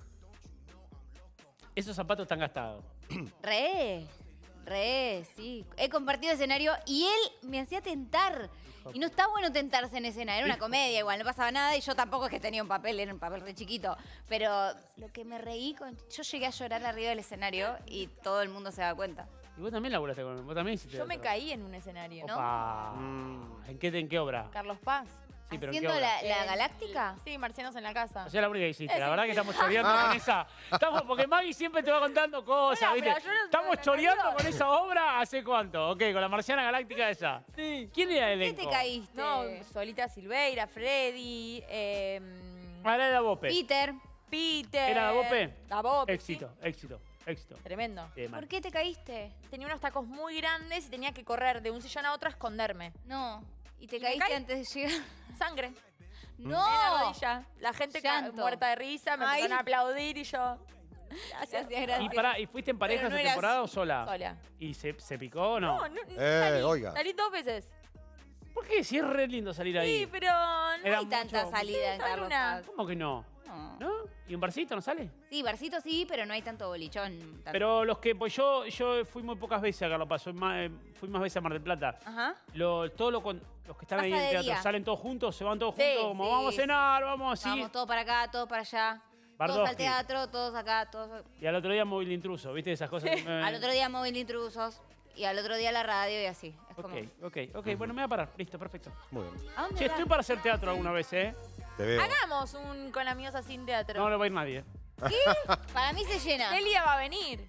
esos zapatos están gastados. Re, re, sí. He compartido escenario y él me hacía tentar. Y no está bueno tentarse en escena. Era una comedia igual, no pasaba nada y yo tampoco es que tenía un papel, era un papel re chiquito. Pero lo que me reí, con... yo llegué a llorar arriba del escenario y todo el mundo se da cuenta. Y vos también laburaste con él. Vos también hiciste Yo me teatro. caí en un escenario. ¿no? Opa. ¿En qué, ¿En qué obra? Carlos Paz. Sí, pero ¿en qué ¿Haciendo obra? la, la El- galáctica? Sí, Marcianos en la casa. O sea, la única que hiciste. La Ese. verdad que estamos choreando con esa. Estamos, porque Maggie siempre te va contando cosas, Bueno, ¿viste? pero yo no Estamos soy la choreando mayor. con esa obra ¿hace cuánto? Ok, con la Marciana Galáctica esa. Sí. ¿Quién era el ¿Qué elenco? te caíste? No, Solita Silveira, Freddy, eh, Ah, era la Bope. Peter, Peter. ¿Era la Bope? La Bope, Éxito, éxito, éxito. sí. Tremendo. Sí, mal. ¿por qué te caíste? Tenía unos tacos muy grandes y tenía que correr de un sillón a otro a esconderme. No. ¿Y te ¿Y me caíste caí? antes de llegar? Sangre. ¡No! En la rodilla. La gente ca- Llanto. muerta de risa, me Ay. empezaron a aplaudir y yo. Gracias, ¿Y, gracias. pará, ¿Y fuiste en pareja Pero no esa eras temporada o sola? Sola. ¿Y se, se picó o no? No, no, Eh, salí, oiga. salí dos veces. ¿Por qué? Si es re lindo salir ahí. Sí, pero no No Era hay tanta mucho- salida en Solo Carlos una. Paz. ¿Cómo que no? No. ¿No? ¿Y un barcito no sale? Sí, barcito sí, pero no hay tanto bolichón. tanto. Pero los que, pues yo, yo fui muy pocas veces a Carlos Paz, soy más, eh, fui más veces a Mar del Plata. Ajá. Lo, todo lo con, los que están ahí en el teatro, Pasadería. salen todos juntos, se van todos Sí, juntos, como sí, vamos a sí. cenar, vamos así. Vamos todos para acá, todos para allá. Todos Bardowski. al teatro, todos acá, todos. Y al otro día móvil de intruso, ¿viste? Esas cosas. que me- Al otro día móvil de intrusos. Y al otro día la radio y así. Es Ok, como. ok, ok. Bueno, me voy a parar. Listo, perfecto. Muy bien. ¿A dónde Che, vas? estoy para hacer teatro alguna vez, ¿eh? Te veo. Hagamos un con amigos así en teatro. No, no va a ir nadie. Para mí se llena. Celia va a venir.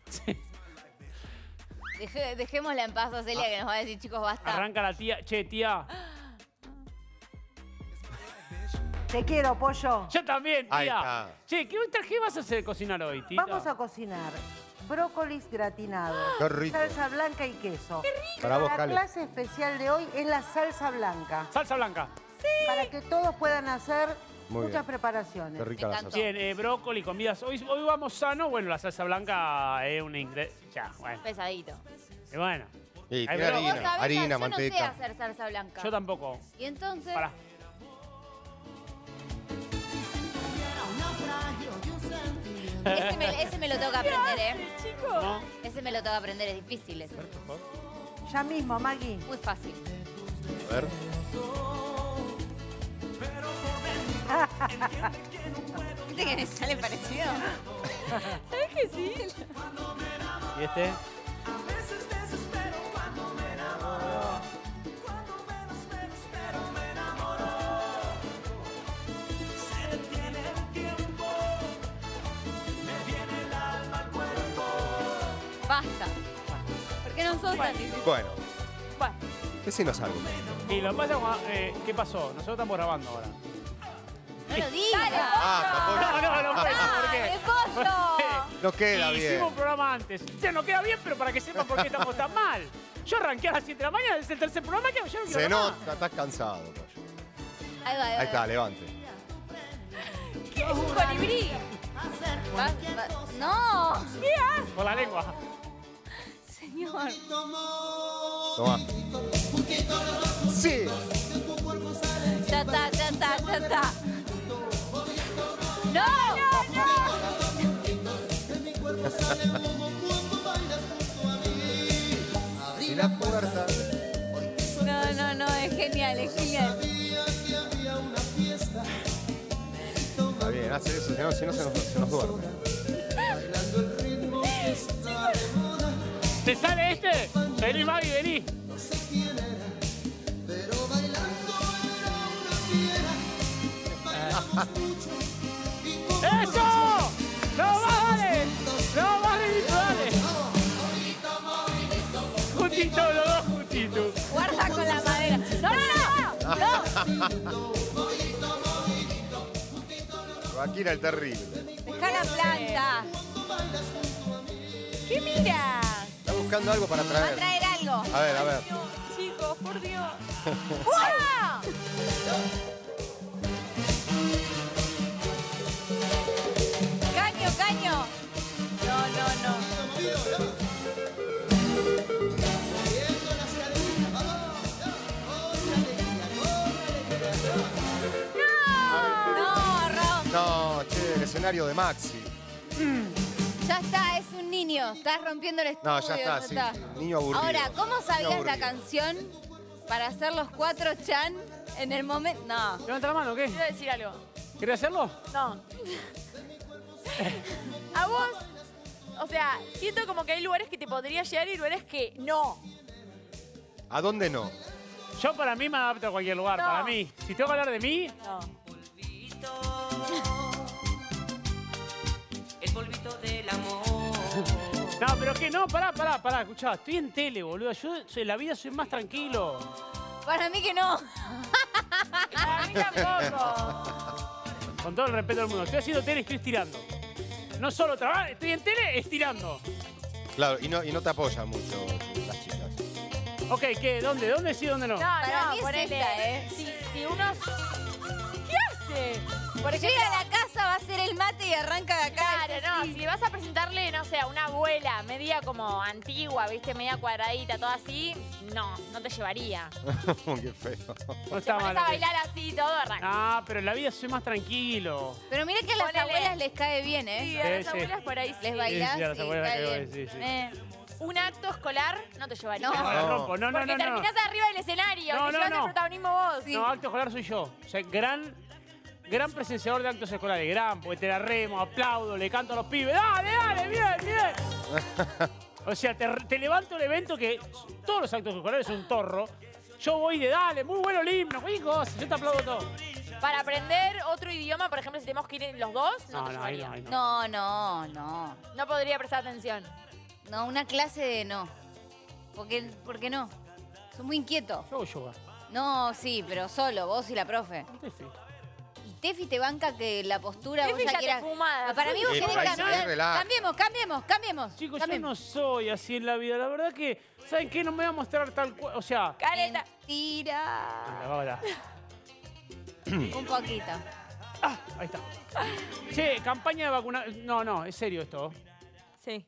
Deje- dejémosla en paz a Celia que nos va a decir, chicos, basta. Arranca la tía. Che, tía. Te quiero, Pollo. Yo también, Ahí tía. está. Che, ¿qué, ¿qué vas a hacer cocinar hoy, tita? Vamos a cocinar brócolis gratinados, Qué rico. salsa blanca y queso. Para vos, La Cale. clase especial de hoy es la salsa blanca, Salsa blanca. para que todos puedan hacer Muy muchas bien. preparaciones. Qué rica la encantó. salsa. Bien, eh, brócoli, comidas. Hoy, hoy vamos sano. Bueno, la salsa blanca es un ingrediente. Ya, bueno. Pesadito. Y bueno, Y Ay, tiene pero Vos harina, sabés, harina, yo no sé manteca. hacer salsa blanca. yo tampoco. Y entonces. Pará. Ese me, ese me lo tengo que aprender, ¿eh? Chicos. ¿No? Ese me lo tengo que aprender, es difícil ese. Por favor. Ya mismo, Maggie. Muy fácil. A ver. ¿Viste que me sale parecido? ¿Sabes que sí? ¿Y este? Basta. ¿Por qué no sos tan difícil? Bueno, Bueno, decinos algo. Y lo que pasa, Juan, eh, ¿qué pasó? Nosotros estamos grabando ahora. No lo digas. Ah, No, no, no, por eso, ¿por ¡Ah, qué? el costo! no queda Y bien. hicimos un programa antes. O sea, no queda bien, pero para que sepan por qué estamos tan mal. Yo arranqué a las siete de la mañana, es el tercer programa que yo no quiero Se grabar. nota, estás cansado, Pollo. Ahí va, ahí va. Ahí está, levante. ¿qué es un colibrí? Va- va- No, Por la lengua. señor. Toma. Sí. Ya está, ya está, ya está. ¡No! Y la puerta. No, no, no, es genial, es genial. Está bien, hace eso, si no, si no se, nos, se nos duerme. ¿Te sale este? Vení, Maggie, vení. ¡Eso! juntitos, los dos juntitos. Guarda con la madera. No, no, no. No. Joaquín el terrible. Dejá la planta. ¿Qué mira? Está buscando algo para Va a traer. traer algo. A ver, a ver. No, chicos, por Dios. ¡Uah! Caño, caño. No, no, no. No, Ron. No, che, el escenario de Maxi. Ya está, es un niño. Estás rompiendo el estudio. No, ya está, sí. Niño aburrido. Ahora, ¿cómo Niño sabías la aburrido. canción para hacer los cuatro chan en el momento? No. ¿Levanta la mano o qué? Quiero decir algo. ¿Querés hacerlo? No. A vos, o sea, siento como que hay lugares que te podría llegar y lugares que no. ¿A dónde no? Yo para mí me adapto a cualquier lugar, No. para mí. Si tengo que hablar de mí, No. El polvito del amor. no, pero que no, pará, pará, pará, escuchá, estoy en tele, boludo. Yo soy- en la vida soy más tranquilo. Para mí que no. A mí tampoco. Con todo el respeto del mundo. Estoy haciendo tele y estoy estirando. No solo trabajo, estoy en tele estirando. Claro, y no, y no te apoyan mucho las chicas. Ok, ¿qué? ¿Dónde? ¿Dónde sí, dónde no? No, Para no, mí es ponele. esta, ¿eh? Si, si uno... ¿Qué hace? Por ejemplo, Llega a la casa, va a hacer el mate y arranca de acá. claro, no, si le vas a presentarle, no sé, a una abuela media como antigua, viste, media cuadradita, todo así, no, no te llevaría. Qué feo. No Te está pones mal. a ok. bailar así y todo, arranca. No, pero en la vida soy más tranquilo. Pero mira que a las Ponele. abuelas les cae bien, Sí, ¿eh? a Sí, las sí. abuelas por ahí sí. Les bailás sí, a las y abuelas cae les bien. cae bien, sí, sí. Eh, un acto escolar no te llevaría. No. No, la rompo. No, no, Porque no, no. terminás arriba del escenario, No, te no, llevas no. el protagonismo vos. No, acto escolar soy yo. O sea, gran, gran presenciador de actos escolares. Gran, porque te la remo, aplaudo, le canto a los pibes. ¡Dale, dale! ¡Bien, bien! O sea, te, te levanto el evento que todos los actos escolares son un torro. Yo voy de dale, muy bueno el himno, cualquier cosa, yo te aplaudo todo. Para aprender otro idioma, por ejemplo, si tenemos que ir los dos, no, No, te no, ahí llevaría. no, ahí no. No, no, no. No podría prestar atención. No, una clase de no. Porque, ¿por qué no? Soy muy inquieto. Yo hago yoga. No, sí, pero solo, vos y la profe. Tefi. Y Tefi te banca que la postura Tefi vos ya ya te quieras... fumada. Para mí vos Sí, querés pero ahí sí cambiar. es relax. Cambiemos, cambiemos, cambiemos. Chicos, cambiemos. yo no soy así en la vida. La verdad que, ¿saben qué? No me voy a mostrar tal cual. O sea, Careta. Mentira. ahora. Un poquito. Ah, ahí está. Che, campaña de vacunación. No, no, es serio esto. Sí.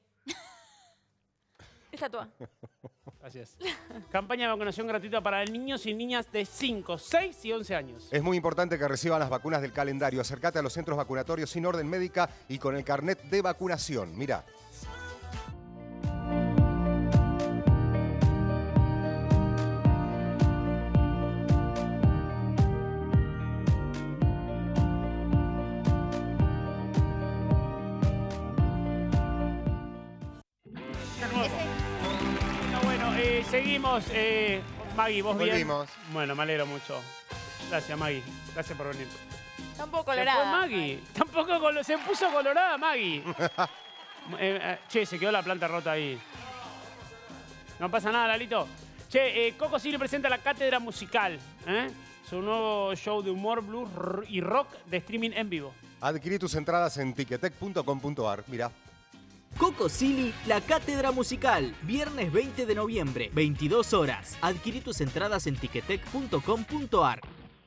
Estatua. Gracias. Campaña de vacunación gratuita para niños y niñas de cinco, seis y once años. Es muy importante que reciban las vacunas del calendario. Acércate a los centros vacunatorios sin orden médica y con el carnet de vacunación. Mirá. No, bueno, eh, seguimos. Eh, Maggie, ¿vos bien? Volvimos. Bueno, me alegro mucho. Gracias, Maggie. Gracias por venir. Tampoco Se fue colorada. Maggie. Tampoco colo- se puso colorada Maggie. Eh, eh, che, se quedó la planta rota ahí. No pasa nada, Lalito. Che, eh, Coco Silly presenta la Cátedra Musical. ¿eh? Su nuevo show de humor, blues r- y rock de streaming en vivo. Adquirí tus entradas en ticketek punto com punto ar. Mirá. Coco Silly, la cátedra musical, viernes veinte de noviembre, veintidós horas. Adquirí tus entradas en ticketek punto com punto ar.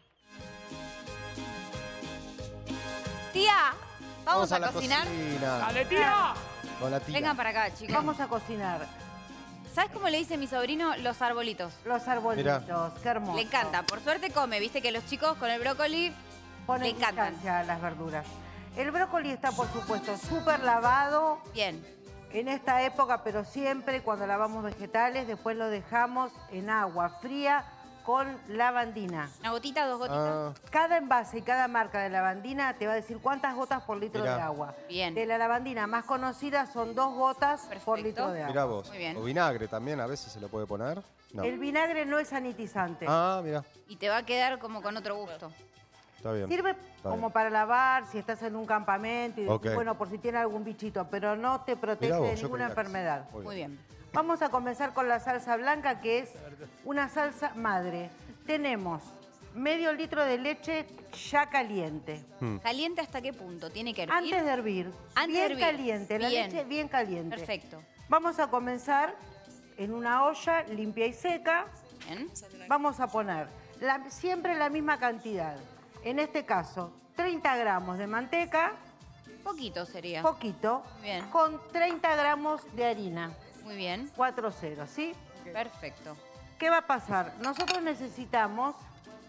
Tía, vamos, a, la cocinar. cocina. ¡Dale, tía! Con la tía. Vengan para acá, chicos. Vamos a cocinar ¿Sabes cómo le dice mi sobrino? Los arbolitos. los arbolitos. Qué hermoso. Le encanta. Por suerte come, viste que los chicos con el brócoli Ponen le encantan. picancia a las verduras. El brócoli está, por supuesto, súper lavado Bien. en esta época, pero siempre cuando lavamos vegetales, después lo dejamos en agua fría con lavandina. Una gotita, dos gotitas. Ah, Cada envase y cada marca de lavandina te va a decir cuántas gotas por litro Mirá. de agua. Bien. De la lavandina más conocida son dos gotas por Perfecto. litro de agua. mirá vos. Muy bien. O vinagre también a veces se lo puede poner. No. El vinagre no es sanitizante. Ah, mirá. Y te va a quedar como con otro gusto. Está bien. Sirve Está como bien. para lavar si estás en un campamento y Ok. bueno, por si tiene algún bichito, pero no te protege Mirá vos, de yo ninguna creía que sí. enfermedad. Muy Muy bien. Vamos a comenzar con la salsa blanca, que es una salsa madre. Tenemos medio litro de leche ya caliente. Mm. ¿Caliente hasta qué punto? ¿Tiene que hervir? Antes de hervir. Antes bien de hervir. caliente, la Bien. leche bien caliente. Perfecto. Vamos a comenzar en una olla limpia y seca. Bien. Vamos a poner la- siempre la misma cantidad. En este caso, treinta gramos de manteca. Poquito sería. Poquito. Bien. Con treinta gramos de harina. Muy bien. cuatro ceros, ¿sí? Perfecto. ¿Qué va a pasar? Nosotros necesitamos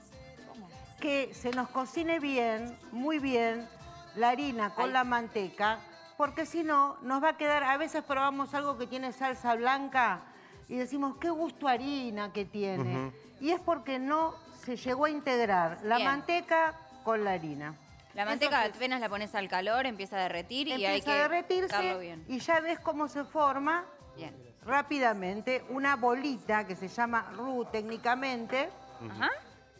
que se nos cocine bien, muy bien, la harina con Ay. la manteca, porque si no, nos va a quedar, a veces probamos algo que tiene salsa blanca y decimos, qué gusto harina que tiene. Ujú. Y es porque no se llegó a integrar la Bien. manteca con la harina. La manteca Entonces, apenas la pones al calor, empieza a derretir y empieza hay que a derretirse picarlo bien. y ya ves cómo se forma Bien. rápidamente una bolita que se llama roux técnicamente. Ajá.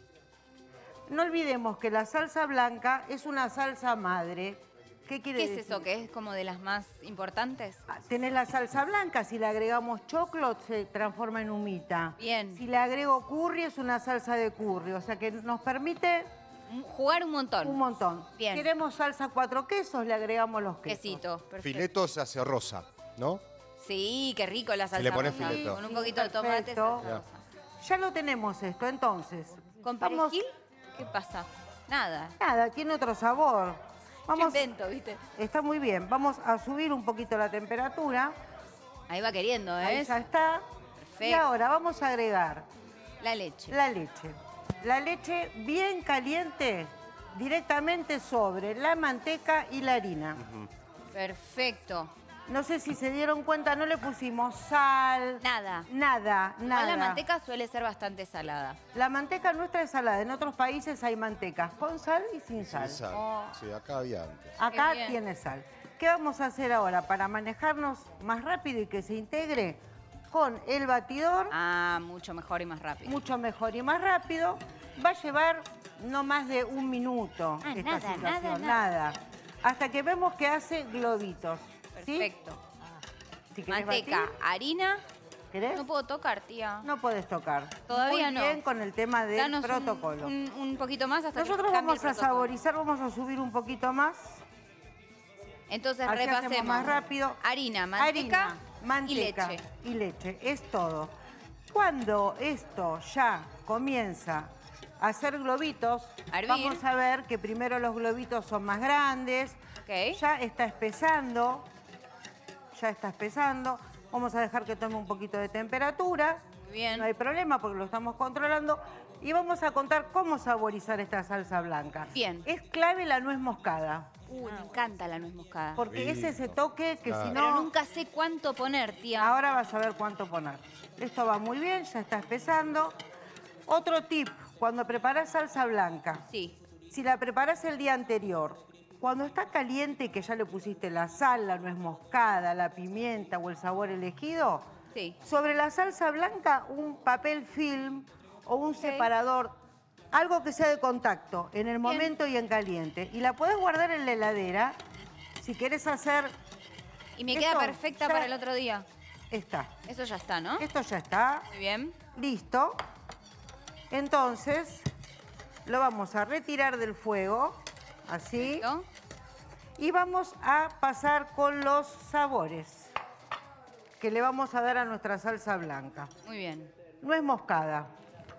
No olvidemos que la salsa blanca es una salsa madre. ¿Qué quiere ¿Qué es decir? eso? ¿Que es como de las más importantes? Ah, tenés la salsa blanca, si le agregamos choclo se transforma en humita. Bien. Si le agrego curry es una salsa de curry, o sea que nos permite Jugar un montón. un montón. Bien. Queremos salsa cuatro quesos, le agregamos los quesos. Quesito. Perfecto. Filetos hacia rosa, ¿no? Sí, qué rico la salsa le pones rosa. fileto. Con un Sí, poquito de tomate. perfecto. salsa Ya. rosa. Ya lo tenemos esto, entonces. ¿Con vamos- perejil? ¿Qué pasa? Nada. Nada, tiene otro sabor. Qué Vamos, invento, ¿viste? está muy bien. Vamos a subir un poquito la temperatura. Ahí va queriendo, ¿eh? Ahí ya está. Y Perfecto. ahora vamos a agregar La leche. la leche. La leche bien caliente directamente sobre la manteca y la harina. Perfecto. No sé si se dieron cuenta, no le pusimos sal. Nada. Nada, Igual nada. la manteca suele ser bastante salada. La manteca nuestra es salada. En otros países hay mantecas con sal y sin sal. Sin sal. Oh. Sí, acá había antes. Acá Qué bien. tiene sal. ¿Qué vamos a hacer ahora para manejarnos más rápido y que se integre? Con el batidor, Ah, mucho mejor y más rápido. mucho mejor y más rápido. Va a llevar no más de un minuto Ah, esta nada, situación. nada, nada. Hasta que vemos que hace globitos. ¿sí? Perfecto. Si querés Manteca, batir, harina. ¿querés? No puedo tocar, tía. No podés tocar. Todavía Muy no. bien con el tema del Danos un- protocolo. Un, un poquito más hasta Nosotros que cambie vamos el a protocolo. saborizar, vamos a subir un poquito más. Entonces Así hacemos repasemos. más rápido. Harina, manteca Harina, manteca y leche. y leche. Es todo. Cuando esto ya comienza a hacer globitos, A hervir. vamos a ver que primero los globitos son más grandes. Ok. Ya está espesando. Ya está espesando. Vamos a dejar que tome un poquito de temperatura. Muy bien. No hay problema porque lo estamos controlando. Y vamos a contar cómo saborizar esta salsa blanca. Bien. Es clave la nuez moscada. Uh, me encanta la nuez moscada. Porque es Rico. ese toque que Claro. si Pero no... nunca sé cuánto poner, tía. Ahora vas a ver cuánto poner. Esto va muy bien, ya está espesando. Otro tip, cuando preparas salsa blanca, Sí. si la preparas el día anterior, cuando está caliente que ya le pusiste la sal, la nuez moscada, la pimienta o el sabor elegido, Sí. sobre la salsa blanca un papel film o un separador, algo que sea de contacto en el momento y en caliente. Y la podés guardar en la heladera si querés hacer... Y me Esto queda perfecta ya- para el otro día. Está. Eso ya está, ¿no? Esto ya está. Muy bien. Listo. Entonces, lo vamos a retirar del fuego, así. ¿No? Y vamos a pasar con los sabores que le vamos a dar a nuestra salsa blanca. Muy bien. Nuez moscada.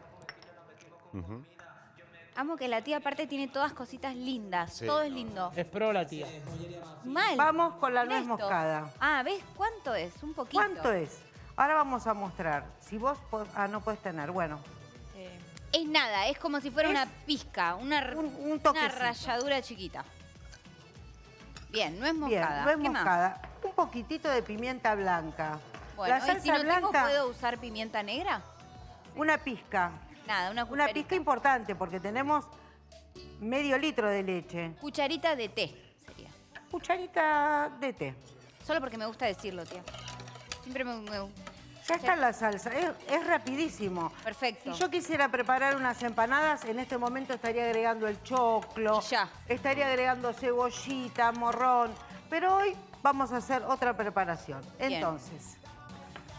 Amo que la tía aparte tiene todas cositas lindas. Sí. Todo es lindo. Es pro la tía. Mal. Vamos con la Mirá nuez esto. moscada. Ah, ¿ves cuánto es? Un poquito. ¿Cuánto es? Ahora vamos a mostrar. Si vos... po- Ah, no puedes tener. Bueno, Es nada, es como si fuera Es una pizca, una, r- un, un una toquecito. ralladura chiquita. Bien, nuez Bien, moscada. nuez ¿Qué más? moscada. Un poquitito de pimienta blanca. Bueno, la y salsa si no tengo, blanca, ¿puedo usar pimienta negra? una pizca. Nada, una Una cucharita. pizca importante porque tenemos medio litro de leche. Cucharita de té sería. Cucharita de té. Solo porque me gusta decirlo, tía. Siempre me... me- Ya está la salsa, es, es rapidísimo. Perfecto. Si yo quisiera preparar unas empanadas, en este momento estaría agregando el choclo, Y ya. estaría agregando cebollita, morrón, pero hoy vamos a hacer otra preparación. Bien. Entonces,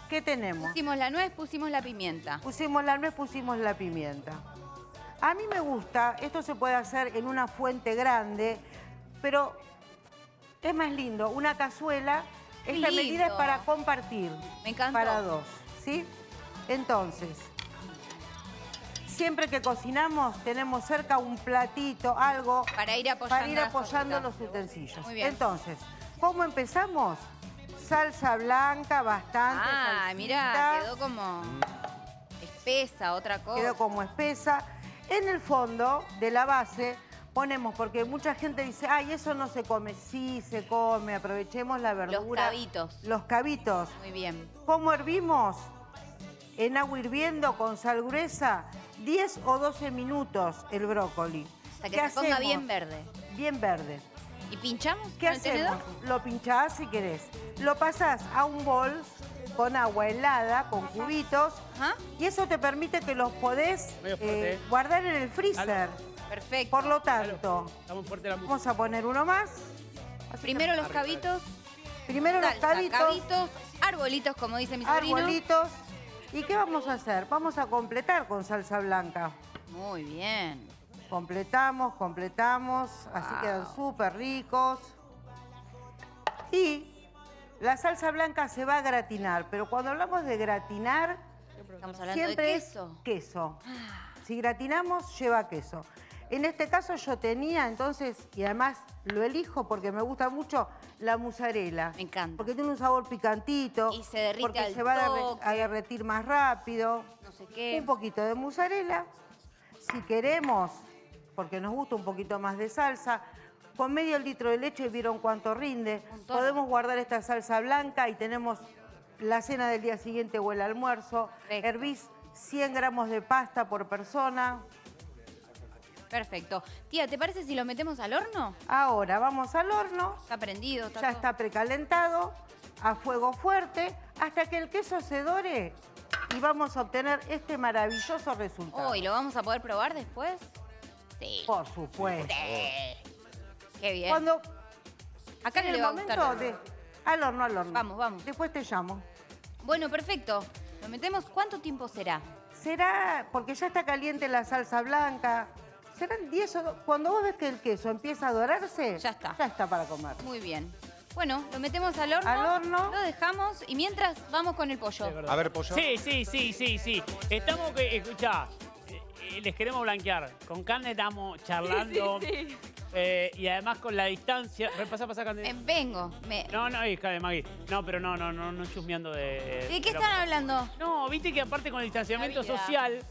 ¿Qué tenemos? Pusimos la nuez, pusimos la pimienta. Pusimos la nuez, pusimos la pimienta. A mí me gusta, esto se puede hacer en una fuente grande, pero es más lindo, una cazuela. Qué Esta lindo. medida es para compartir. Me encantó. Para dos, ¿sí? Entonces, siempre que cocinamos tenemos cerca un platito, algo Para ir apoyando para ir las apoyando cositas. los utensilios. Muy bien. Entonces, ¿cómo empezamos? Salsa blanca, bastante. Ah, salsita. mirá, quedó como espesa, otra cosa. Quedó como espesa. En el fondo de la base ponemos, porque mucha gente dice, ay, eso no se come. Sí, se come, aprovechemos la verdura. Los cabitos. Los cabitos. Muy bien. ¿Cómo hervimos? En agua hirviendo con sal gruesa, diez o doce minutos el brócoli. Hasta que ¿Qué se ponga hacemos? bien verde. Bien verde. ¿Y pinchamos ¿Qué con el hacemos? tenedor? Lo pinchás si querés. Lo pasás a un bol con agua helada, con cubitos. Ajá. Y eso te permite que los podés Medio fuerte, eh, ¿eh? guardar en el freezer. Perfecto. Por lo tanto, Está muy fuerte la música. vamos a poner uno más. Así Primero que- los cabitos, Primero los salsa, cabitos, cabitos, arbolitos, como dice mi sobrino. arbolitos. ¿Y qué vamos a hacer? Vamos a completar con salsa blanca. Muy bien. Completamos, completamos, así Wow. quedan súper ricos. Y la salsa blanca se va a gratinar, pero cuando hablamos de gratinar, Estamos hablando siempre de es queso. queso. Si gratinamos, lleva queso. En este caso yo tenía entonces, y además lo elijo porque me gusta mucho, la mozzarella. Me encanta. Porque tiene un sabor picantito. Y se derrite Porque al se va a derre- toque. a derretir más rápido. No sé qué. Un poquito de mozzarella. Si queremos, porque nos gusta un poquito más de salsa, con medio litro de leche, ¿vieron cuánto rinde? montón. Podemos guardar esta salsa blanca y tenemos la cena del día siguiente o el almuerzo. Perfecto. Hervís cien gramos de pasta por persona. Perfecto. Tía, ¿te parece si lo metemos al horno? Ahora vamos al horno, Está prendido, está ya todo. está precalentado, a fuego fuerte, hasta que el queso se dore y vamos a obtener este maravilloso resultado. Oh, ¿y lo vamos a poder probar después? Sí. Por supuesto. Sí. Qué bien. Cuando Acá en no el le va a momento gustar. de... Al horno, al horno. Vamos, vamos. Después te llamo. Bueno, perfecto. Lo metemos. ¿Cuánto tiempo será? Será, porque ya está caliente la salsa blanca, serán diez o... do- Cuando vos ves que el queso empieza a dorarse, Ya está. Ya está para comer. Muy bien. Bueno, lo metemos al horno. Al horno. Lo dejamos y mientras vamos con el pollo. Es verdad. A ver, pollo. Sí, sí, sí, sí, sí. Estamos, que, escuchá, eh, eh, les queremos blanquear. Con carne estamos charlando. Sí, sí, sí. eh, y además con la distancia. Repasa, pasa, carne. Eh, vengo. Me- No, no, hija de Maggie. No, pero no, no, no, no chusmeando de. ¿De qué de están la- hablando? No, viste que aparte con el distanciamiento La vida. social.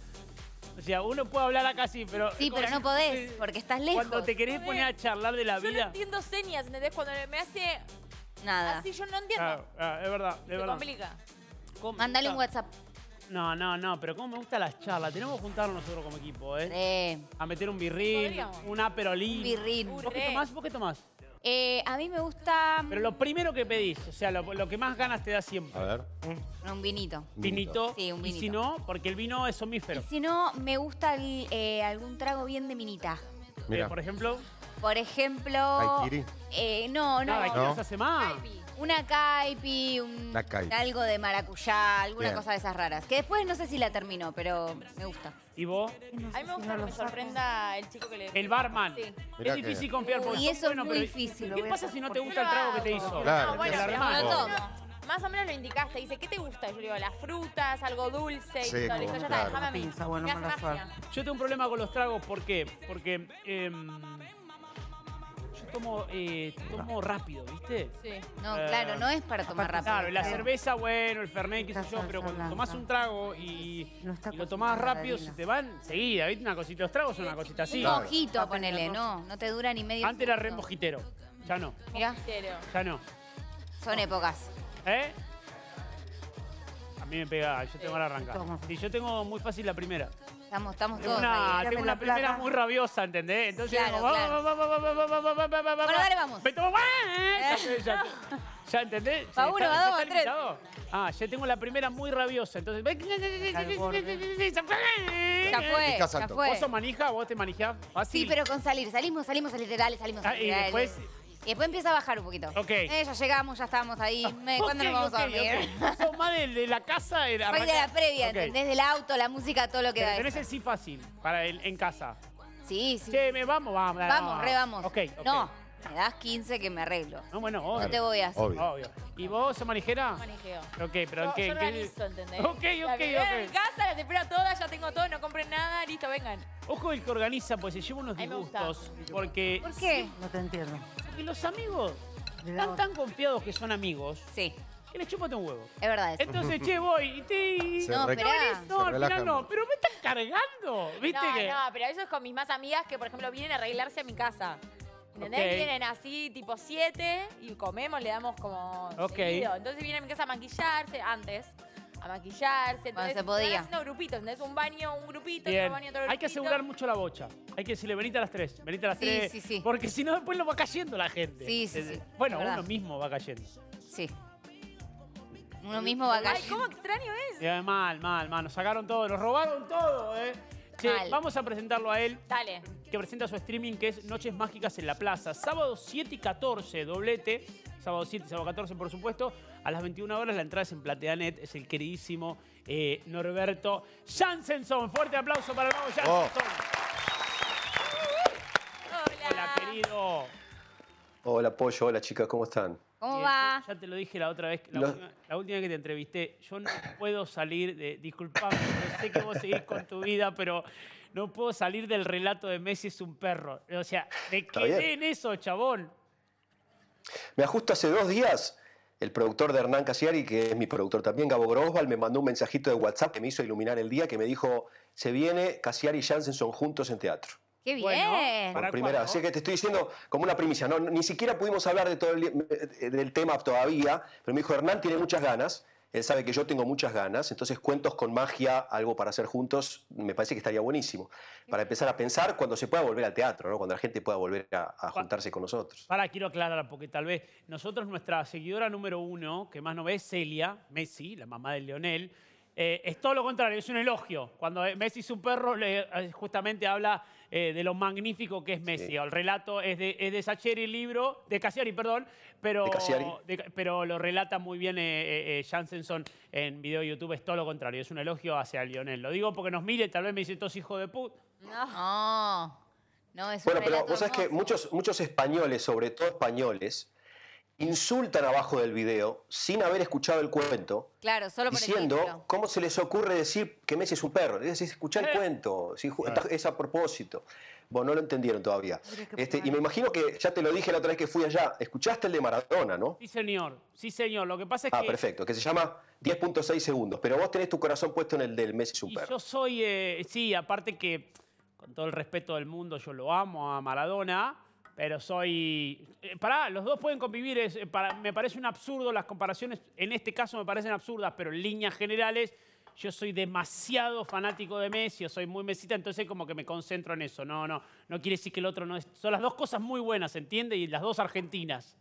O sea, uno puede hablar acá sí, pero. Sí, pero no podés, porque estás lejos. Cuando te querés poner a charlar de la Yo no vida. entiendo señas, ¿entendés? Cuando me hace Nada. así, yo no entiendo. Claro, ah, es verdad, es Se verdad. complica. ¿Cómo me Mándale un gusta- WhatsApp. No, no, no, pero cómo me gustan las charlas. Tenemos que juntarnos nosotros como equipo, ¿eh? Eh, A meter un birrín, Podríamos. un aperolín. un birrín. ¿Vos qué Re. tomás? ¿Vos qué tomás? Eh, a mí me gusta Pero lo primero que pedís, o sea, lo, lo que más ganas te da siempre. A ver. un vinito. Vinito. Sí, un Y si vinito. no, porque el vino es somnífero. Y si no, me gusta el- eh, algún trago bien de minita. Eh, Mira. por ejemplo, Por ejemplo... Daiquiri. Eh, no, no. nada, aquí No. no se hace más. Caipi. Una caipi, un, La caipi. algo de maracuyá, alguna Bien. cosa de esas raras. Que después no sé si la termino, pero me gusta. ¿Y vos? A mí me gusta que me sorprenda el chico que le... El barman. Sí. Mirá Es que- difícil confiar porque Y son eso es buenos, muy pero- difícil. ¿Qué pasa si no te gusta el trago que te hizo? Claro, No, bueno, que el pero hermano. más o Todo. menos- más o menos lo indicaste. Dice, ¿qué te gusta? Yo le digo, las frutas, algo dulce y Seco, todo. Listo, ya claro. está, déjame a mí. Pinza, bueno, Me hace mala magia. Yo tengo un problema con los tragos, ¿por qué? Porque em, yo tomo, eh, tomo rápido, ¿viste? Sí. No, Eh, claro, no es para tomar rápido. Claro, la Claro. cerveza, bueno, el fernet, qué sé Esta yo, pero salsa cuando blanca. tomás un trago y, No está y lo cocinada tomás la rápido, se harina. te van enseguida, ¿viste? Una cosita, los tragos son una cosita así. Un Claro. mojito, ponele, no, no te dura ni medio Antes era re segundo. mojitero, ya no, Mirá, Entero. ya no. son épocas. ¿Eh? A mí me pega, yo tengo la arrancar. Toma. Y yo tengo muy fácil la primera. Estamos, estamos Tengo todos una, ahí, ¿eh? tengo Dame una la primera plata. muy rabiosa, ¿entendés? Entonces, Claro, digo, vamos, claro. vamos, vamos, vamos, vamos, vamos, vamos, vamos. Bueno, dale, vamos. Me tomo, ya, ya, ya entendés. Va ¿Ya uno, está- va ya dos, está va tres. limitado? Ah, ya tengo la primera muy rabiosa, entonces... Ya fue, Pica ya salto. ¿Vos sos fue. manija? ¿Vos te manijás? Fácil. Sí, pero con salir, salimos, salimos, salir, dale, salimos. Ah, salir, y dale. después... Y después empieza a bajar un poquito. Ok. Eh, ya llegamos, ya estábamos ahí. Me- ¿Cuándo Ok, nos vamos ok, a dormir? ok. Sos más de, de la casa. De Soy de la previa, Ok. ¿entendés? Del auto, la música, todo lo que Pero da. tenés eso. el sí fácil para el, en casa. Sí, sí. Che, me vamos, vamos. dale, Vamos, re vamos. Ok, ok. No, me das quince que me arreglo. No, bueno, obvio. No te voy a hacer. Obvio. Obvio. ¿Y vos, sos manijera? Manijeo. Ok, pero Yo, ¿en qué? yo en qué- organizo, ¿entendés? Ok, La ok, primera en mi ok. casa, las espero todas, ya tengo todo, no compren nada, listo, vengan. Ojo el que organiza, pues se lleva unos A mí me gusta. disgustos. Porque, ¿Por qué? No te entiendo. porque los amigos De la están otra. tan confiados que son amigos Sí, que les chúpate un huevo. es verdad eso. Entonces, che, voy y te... Se No, re- esperá. No, se al relajan. final no, pero me están cargando, ¿viste No, que? no, pero eso es con mis más amigas que, por ejemplo, vienen a arreglarse a mi casa. ¿Entendés? Ok. Vienen así, tipo siete, y comemos, le damos como Ok. seguido. Entonces vienen a mi casa a maquillarse, antes, a maquillarse. Entonces se podía. van haciendo grupitos, ¿entendés? Un baño, un grupito, Bien. otro baño, otro grupito. Hay que asegurar mucho la bocha. Hay que decirle, venite a las tres, venite a las Sí, tres. sí, sí. Porque si no, después lo va cayendo la gente. Sí, sí, sí, Bueno, es verdad. uno mismo va cayendo. Sí. Uno mismo va a Ay, caer. ¿cómo extraño es? Eh, mal, mal, mal. Nos sacaron todo, nos robaron todo, ¿eh? Che, Mal. vamos a presentarlo a él, Dale. que presenta su streaming que es Noches Mágicas en la Plaza. Sábado siete y catorce, doblete. Sábado siete y sábado catorce, por supuesto. A las veintiuna horas la entrada es en PlateaNet. Es el queridísimo eh, Norberto Jansenson. Fuerte aplauso para el nuevo Jansenson. Hola. Hola, querido. Hola, Pollo. Hola, chicas. ¿Cómo están? ¿Cómo Bien, va? yo Ya te lo dije la otra vez, la, Lo- última, la última vez que te entrevisté. Yo no puedo salir de. Disculpame, yo sé que vos seguís con tu vida, pero no puedo salir del relato de Messi es un perro. O sea, me Está quedé bien. en eso, chabón. Me ajusto hace dos días. El productor de Hernán Casiari, que es mi productor también, Gabo Grosval, me mandó un mensajito de WhatsApp que me hizo iluminar el día, que me dijo, se viene Casiari y Jansenson juntos en teatro. ¡Qué bien! Bueno, Por ¿Para primera cuándo? vez. Así que te estoy diciendo como una primicia. No, ni siquiera pudimos hablar de todo el, eh, del tema todavía, pero me dijo, Hernán tiene muchas ganas. Él sabe que yo tengo muchas ganas, entonces cuentos con magia, algo para hacer juntos, me parece que estaría buenísimo. Para empezar a pensar cuando se pueda volver al teatro, ¿no? Cuando la gente pueda volver a, a juntarse con nosotros. Para, quiero aclarar, porque tal vez nosotros, nuestra seguidora número uno, que más nos ve, es Celia, Messi, la mamá de Lionel. Eh, es todo lo contrario, es un elogio. Cuando eh, Messi es un perro, le, eh, justamente habla eh, de lo magnífico que es Messi. Sí. El relato es de, es de Sacheri, el libro, de Casiari, perdón, pero, De Casiari. de- pero lo relata muy bien eh, eh, eh, Jansenson en video de YouTube. Es todo lo contrario, es un elogio hacia Lionel. Lo digo porque nos mire, tal vez me dice, todos hijos de puta. No. No, no, es Bueno, un pero relato vos sabés que hermoso. muchos, muchos españoles, sobre todo españoles, insultan abajo del video sin haber escuchado el cuento, Claro, solo por el diciendo título. cómo se les ocurre decir que Messi es un perro. Es decir, escuchar el Eh. cuento, si ju- es a propósito. Bueno, no lo entendieron todavía. Tendría que Este, y probar. me imagino que, ya te lo dije la otra vez que fui allá, escuchaste el de Maradona, ¿no? Sí, señor, sí, señor. Lo que pasa es Ah, que... perfecto, que se llama diez punto seis segundos, pero vos tenés tu corazón puesto en el del Messi es un Y perro. yo soy, eh, sí, aparte que, con todo el respeto del mundo, yo lo amo a Maradona, pero soy... eh, pará, los dos pueden convivir, es, eh, para- me parece un absurdo, las comparaciones en este caso me parecen absurdas, pero en líneas generales yo soy demasiado fanático de Messi, yo soy muy mesita, entonces como que me concentro en eso. No, no, no quiere decir que el otro no es... Son las dos cosas muy buenas, ¿entiende? Y las dos argentinas.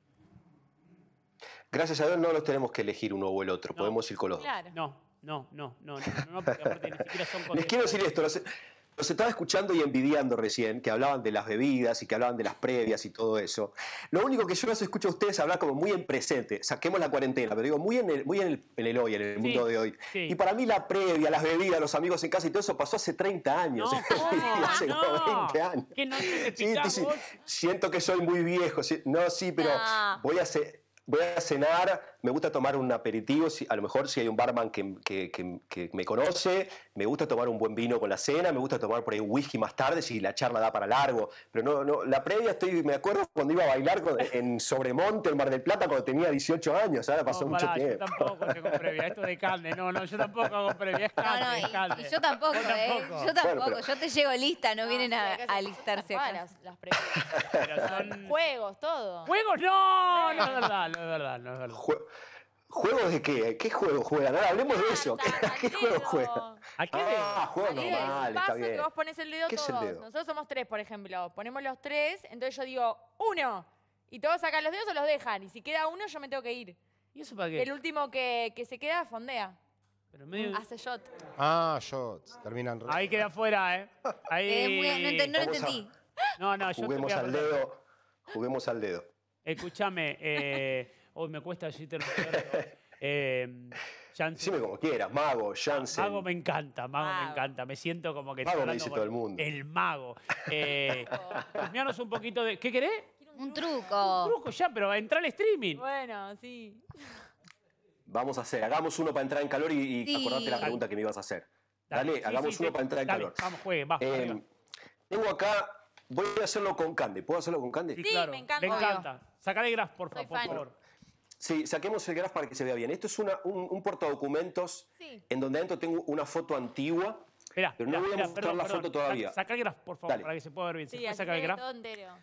Gracias a Dios no los tenemos que elegir uno o el otro, No. podemos ir con los dos. Claro. No, no, no, no, no, no, porque aparte ni siquiera son cosas... Les quiero decir esto, los, los estaba escuchando y envidiando recién, que hablaban de las bebidas y que hablaban de las previas y todo eso. Lo único que yo los escucho a ustedes hablar como muy en presente, saquemos la cuarentena, pero digo muy en el, muy en el, en el hoy, en el Sí, mundo de hoy. sí. Y para mí la previa, las bebidas, los amigos en casa y todo eso pasó hace treinta años, No, ¿cómo? hace como No. veinte años. ¿Qué no te Sí, explicás sí, vos? siento que soy muy viejo. sí- No, sí, pero No. voy a hacer... Voy a cenar, me gusta tomar un aperitivo, si- a lo mejor si hay un barman que, que- que- que me conoce, me gusta tomar un buen vino con la cena, me gusta tomar por ahí un whisky más tarde si la charla da para largo, pero no, no, la previa estoy, me acuerdo cuando iba a bailar con- en Sobremonte, en Mar del Plata, cuando tenía dieciocho años, ahora pasó No, mucho pará, yo tiempo. tampoco hago previa, esto de carne, no, no, yo tampoco hago previa, es No, carne, no, es carne. y, y yo tampoco, Vos ¿eh? tampoco. Yo tampoco. Bueno, pero- Yo te llego lista, no, vienen sí, a, hay que a hacer alistarse todas acá. las, las preguntas. Pero son... Juegos, todo. ¿Juegos? No, no es verdad, no es verdad, no es verdad. Jue- ¿Juegos de qué? ¿Qué juego juegan? Ahora hablemos de eso. Cartas, ¿Qué al juego dedo. juegan? ¿A qué Ah, dedo? juegos Al dedo, es un normales, está paso que bien. vos pones el dedo ¿Qué es todos. el dedo? Nosotros somos tres, por ejemplo. Ponemos los tres, entonces yo digo uno. Y todos sacan los dedos o los dejan. Y si queda uno, yo me tengo que ir. ¿Y eso para Y el qué? último que, que se queda, fondea. Pero medio... Hace shot. Ah, shots. Terminan. re- Ahí queda afuera, ¿eh? Ahí... Eh, muy- no enten- no lo Vamos a- entendí. No, no, yo Juguemos te voy a al perder. dedo. Juguemos al dedo. Escúchame, eh, hoy me cuesta decirte el nombre. Eh, Jansen. Decime como quieras, Mago, Jansen. Mago me encanta, Mago Mago. me encanta. Me siento como que Mago estoy me hablando dice con todo el mundo. El mago. Eh, Chusmeanos un poquito de... ¿Qué querés? Un truco. Un truco ya, pero entra al streaming. Bueno, sí. Vamos a hacer, hagamos uno para entrar en calor y, y Sí. acordate la pregunta que me ibas a hacer. Dale, Dale, sí, hagamos sí, uno te- para entrar en dale, calor. Vamos, juegue, va. Eh, arriba. tengo acá, voy a hacerlo con Cande. ¿Puedo hacerlo con Cande? Sí, me encanta. Me encanta. Sacale graf, por, Soy fa- por fan. favor. Sí, saquemos el graph para que se vea bien. Esto es una, un, un portadocumentos Sí. en donde adentro tengo una foto antigua, Esperá, pero no esperá, voy a esperá, mostrar perdón, la perdón. foto todavía. Sa- Saca el graf, por favor, Dale. para que se pueda ver bien. ¿Se Sí, puede así sacar se el ve graf? todo entero.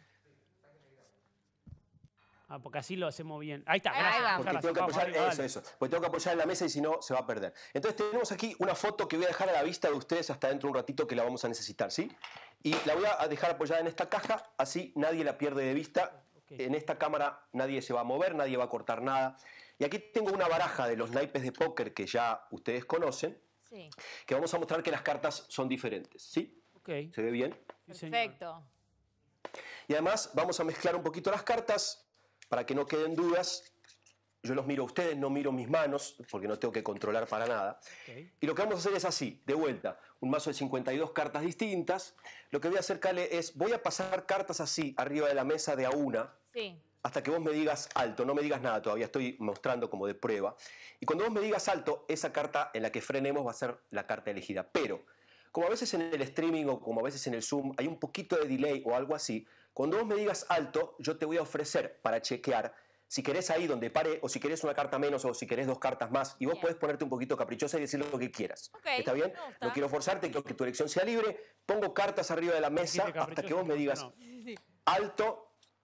Ah, porque así lo hacemos bien. Ahí está, Ahí gracias. va. Porque gracias, tengo que vamos, apoyar, arriba, eso, dale. eso. Porque tengo que apoyar en la mesa y si no, se va a perder. Entonces tenemos aquí una foto que voy a dejar a la vista de ustedes hasta dentro de un ratito que la vamos a necesitar, ¿sí? Y la voy a dejar apoyada en esta caja, así nadie la pierde de vista. Ok. En esta cámara nadie se va a mover, nadie va a cortar nada. Y aquí tengo una baraja de los naipes de póker que ya ustedes conocen, Sí. que vamos a mostrar que las cartas son diferentes, ¿sí? Ok, ¿Se ve bien? sí, señor. Perfecto. Y además vamos a mezclar un poquito las cartas para que no queden dudas. Yo los miro a ustedes, no miro mis manos, porque no tengo que controlar para nada. Ok. Y lo que vamos a hacer es así, de vuelta, un mazo de cincuenta y dos cartas distintas. Lo que voy a hacer, Cale, es, voy a pasar cartas así, arriba de la mesa de a una, Sí. hasta que vos me digas alto, no me digas nada todavía, estoy mostrando como de prueba. Y cuando vos me digas alto, esa carta en la que frenemos va a ser la carta elegida. Pero, como a veces en el streaming o como a veces en el Zoom hay un poquito de delay o algo así, cuando vos me digas alto, yo te voy a ofrecer para chequear si querés ahí donde pare, o si querés una carta menos, o si querés dos cartas más, y vos Bien. podés ponerte un poquito caprichosa y decir lo que quieras. Ok, ¿Está bien? me gusta. No quiero forzarte, quiero que tu elección sea libre. Pongo cartas arriba de la mesa Dijiste hasta que caprichoso, vos me digas no. Sí, sí. alto,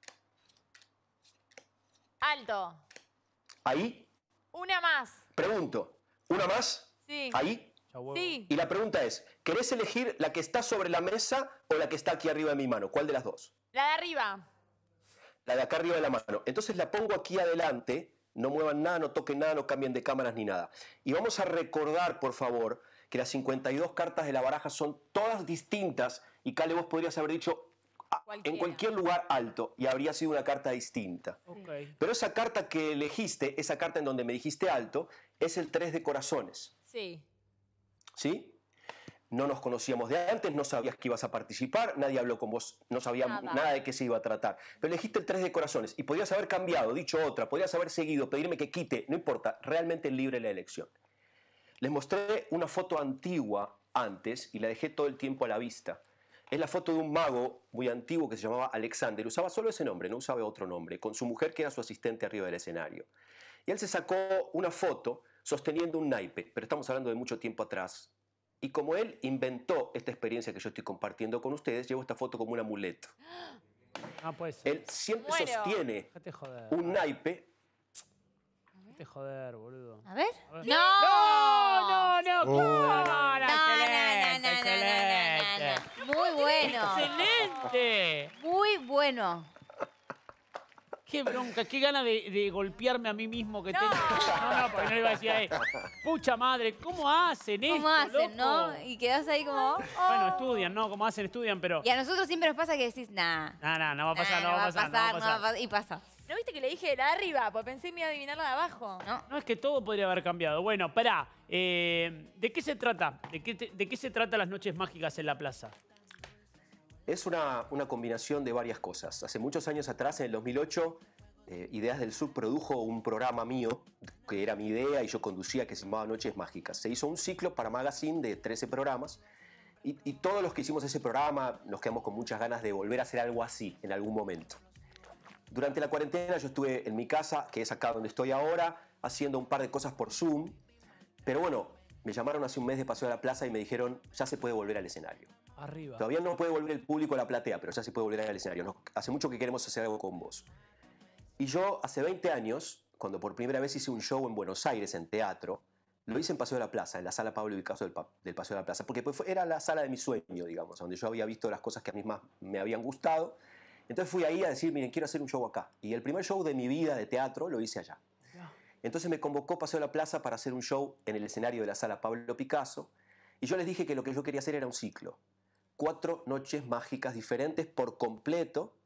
Alto. ahí. Una más. Pregunto, ¿una más? Sí. Ahí. Ya huevo. Sí. Y la pregunta es, ¿querés elegir la que está sobre la mesa o la que está aquí arriba de mi mano? ¿Cuál de las dos? La de arriba. La de acá arriba de la mano. Entonces la pongo aquí adelante, no muevan nada, no toquen nada, no cambien de cámaras ni nada. Y vamos a recordar, por favor, que las cincuenta y dos cartas de la baraja son todas distintas y Cale, vos podrías haber dicho ah, en Cualquiera. cualquier lugar alto y habría sido una carta distinta. Ok. Pero esa carta que elegiste, esa carta en donde me dijiste alto, es el tres de corazones. Sí. ¿Sí? No nos conocíamos de antes, no sabías que ibas a participar, nadie habló con vos, no sabíamos Nada. nada, de qué se iba a tratar. Pero elegiste el tres de corazones y podías haber cambiado, dicho otra, podías haber seguido, pedirme que quite, no importa, realmente libre la elección. Les mostré una foto antigua antes y la dejé todo el tiempo a la vista. Es la foto de un mago muy antiguo que se llamaba Alexander, usaba solo ese nombre, no usaba otro nombre, con su mujer que era su asistente arriba del escenario. Y él se sacó una foto sosteniendo un naipe, pero estamos hablando de mucho tiempo atrás. Y como él inventó esta experiencia que yo estoy compartiendo con ustedes, llevo esta foto como un amuleto. Ah, puede ser. Él siempre Muero. sostiene Déjate joder. un naipe. Déjate joder, boludo. A ver. A ver. ¡No! No, no, no. Oh. No, no, No, excelente, no, no, no, excelente. no, no, no. Muy bueno. Excelente. Muy bueno. Qué bronca, qué gana de, de golpearme a mí mismo que tengo. No, no, porque no le iba a decir a él. Pucha madre, ¿cómo hacen esto, ¿Cómo hacen, loco? no? Y quedás ahí como... Bueno, estudian, ¿no? Como hacen, estudian, pero... Y a nosotros siempre nos pasa que decís, nah. No, no, no va a pasar, nah, no va a pasar, no va a pasar. Y pasa. ¿No viste que le dije la de arriba? Pues pensé que me iba a adivinar la de abajo. ¿No? No, es que todo podría haber cambiado. Bueno, pará. eh, ¿De qué se trata? ¿De qué, te- ¿De qué se trata las noches mágicas en la plaza? Es una, una combinación de varias cosas. Hace muchos años atrás, en el dos mil ocho, eh, Ideas del Sur produjo un programa mío, que era mi idea y yo conducía, que se llamaba Noches Mágicas. Se hizo un ciclo para Magazine de trece programas y, y todos los que hicimos ese programa nos quedamos con muchas ganas de volver a hacer algo así en algún momento. Durante la cuarentena yo estuve en mi casa, que es acá donde estoy ahora, haciendo un par de cosas por Zoom, pero bueno, me llamaron hace un mes de Paseo a la Plaza y me dijeron, ya se puede volver al escenario. Arriba. Todavía no puede volver el público a la platea, pero ya se puede volver al escenario. Nos- hace mucho que queremos hacer algo con vos. Y yo, hace veinte años, cuando por primera vez hice un show en Buenos Aires, en teatro, lo hice en Paseo de la Plaza, en la sala Pablo Picasso del, Pa- del Paseo de la Plaza, porque pues fue- era la sala de mi sueño, digamos, donde yo había visto las cosas que a mí más me habían gustado. Entonces fui ahí a decir, miren, quiero hacer un show acá. Y el primer show de mi vida de teatro lo hice allá. Entonces me convocó Paseo de la Plaza para hacer un show en el escenario de la sala Pablo Picasso. Y yo les dije que lo que yo quería hacer era un ciclo. Cuatro noches mágicas diferentes por completo,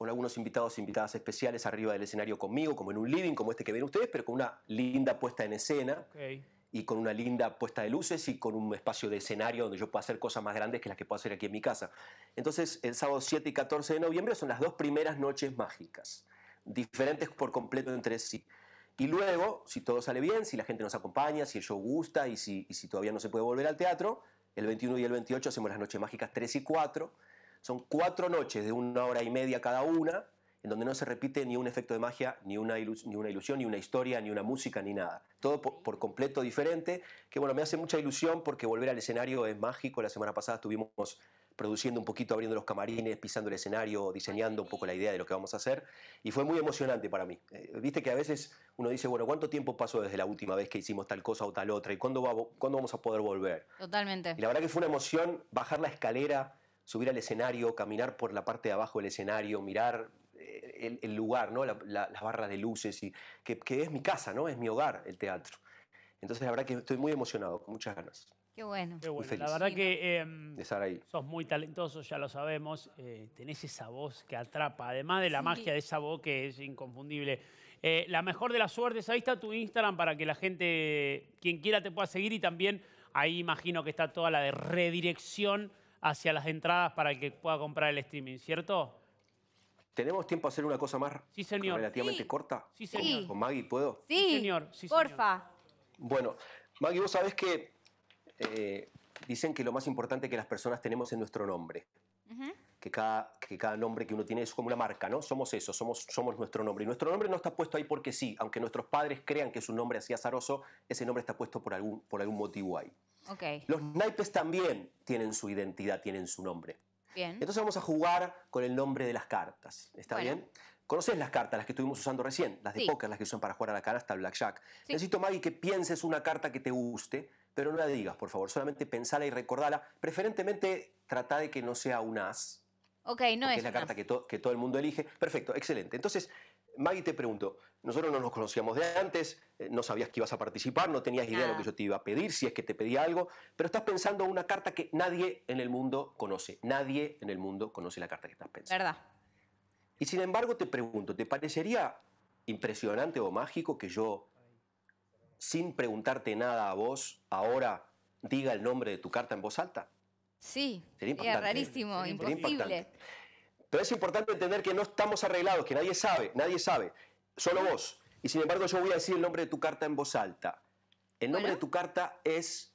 con algunos invitados e invitadas especiales arriba del escenario conmigo, como en un living, como este que ven ustedes, pero con una linda puesta en escena. Okay. Y con una linda puesta de luces y con un espacio de escenario donde yo pueda hacer cosas más grandes que las que puedo hacer aquí en mi casa. Entonces, el sábado siete y catorce de noviembre son las dos primeras noches mágicas, diferentes por completo entre sí. Y luego, si todo sale bien, si la gente nos acompaña, si el show gusta y si, y si todavía no se puede volver al teatro, el veintiuno y el veintiocho hacemos las noches mágicas tres y cuatro. Son cuatro noches de una hora y media cada una, en donde no se repite ni un efecto de magia, ni una, ilus ni una ilusión, ni una historia, ni una música, ni nada. Todo por, por completo diferente, que bueno, me hace mucha ilusión porque volver al escenario es mágico. La semana pasada estuvimos produciendo un poquito, abriendo los camarines, pisando el escenario, diseñando un poco la idea de lo que vamos a hacer, y fue muy emocionante para mí. Eh, Viste que a veces uno dice, bueno, ¿cuánto tiempo pasó desde la última vez que hicimos tal cosa o tal otra? ¿Y cuándo, va, cuándo vamos a poder volver? Totalmente. Y la verdad que fue una emoción bajar la escalera, subir al escenario, caminar por la parte de abajo del escenario, mirar El, el lugar, ¿no? La, la, las barras de luces, y que, que es mi casa, ¿no? Es mi hogar, el teatro. Entonces, la verdad que estoy muy emocionado, con muchas ganas. Qué bueno. Qué bueno. Muy La feliz. verdad que eh, de estar ahí. Sos muy talentoso, ya lo sabemos. Eh, tenés esa voz que atrapa, además de la Sí. magia de esa voz que es inconfundible. Eh, la mejor de las suertes, ahí está tu Instagram para que la gente, quien quiera, te pueda seguir, y también ahí imagino que está toda la de redirección hacia las entradas para el que pueda comprar el streaming, ¿cierto? ¿Tenemos tiempo a hacer una cosa más Sí, señor. relativamente Sí. corta? Sí, señor. ¿Con Maggie puedo? Sí, Sí, señor. Sí, señor. porfa. Bueno, Maggie, vos sabés que eh, dicen que lo más importante que las personas tenemos es nuestro nombre. Ujú. Que cada, que cada nombre que uno tiene es como una marca, ¿no? Somos eso, somos, somos nuestro nombre. Y nuestro nombre no está puesto ahí porque sí. Aunque nuestros padres crean que es un nombre así azaroso, ese nombre está puesto por algún, por algún motivo ahí. Ok, Los naipes también tienen su identidad, tienen su nombre. bien. Entonces vamos a jugar con el nombre de las cartas. ¿Está Bueno. bien? ¿Conoces las cartas, las que estuvimos usando recién? Las de Sí. póker, las que usan para jugar a la canasta, al blackjack. Sí. Necesito, Maggie, que pienses una carta que te guste, pero no la digas, por favor. Solamente pensala y recordala. Preferentemente, trata de que no sea un as, Ok, no porque es es la una- carta que, to- que todo el mundo elige. Perfecto, excelente. Entonces, Maggie, te pregunto, nosotros no nos conocíamos de antes, eh, no sabías que ibas a participar, no tenías idea de lo Nada. que yo te iba a pedir, si es que te pedía algo, pero estás pensando una carta que nadie en el mundo conoce. Nadie en el mundo conoce la carta que estás pensando. Verdad. Y sin embargo, te pregunto, ¿te parecería impresionante o mágico que yo, sin preguntarte nada a vos, ahora diga el nombre de tu carta en voz alta? Sí, Sería sería impactante. rarísimo, Sería imposible. impactante. Pero es importante entender que no estamos arreglados, que nadie sabe, nadie sabe, solo vos. Y sin embargo, yo voy a decir el nombre de tu carta en voz alta. El nombre Bueno. de tu carta es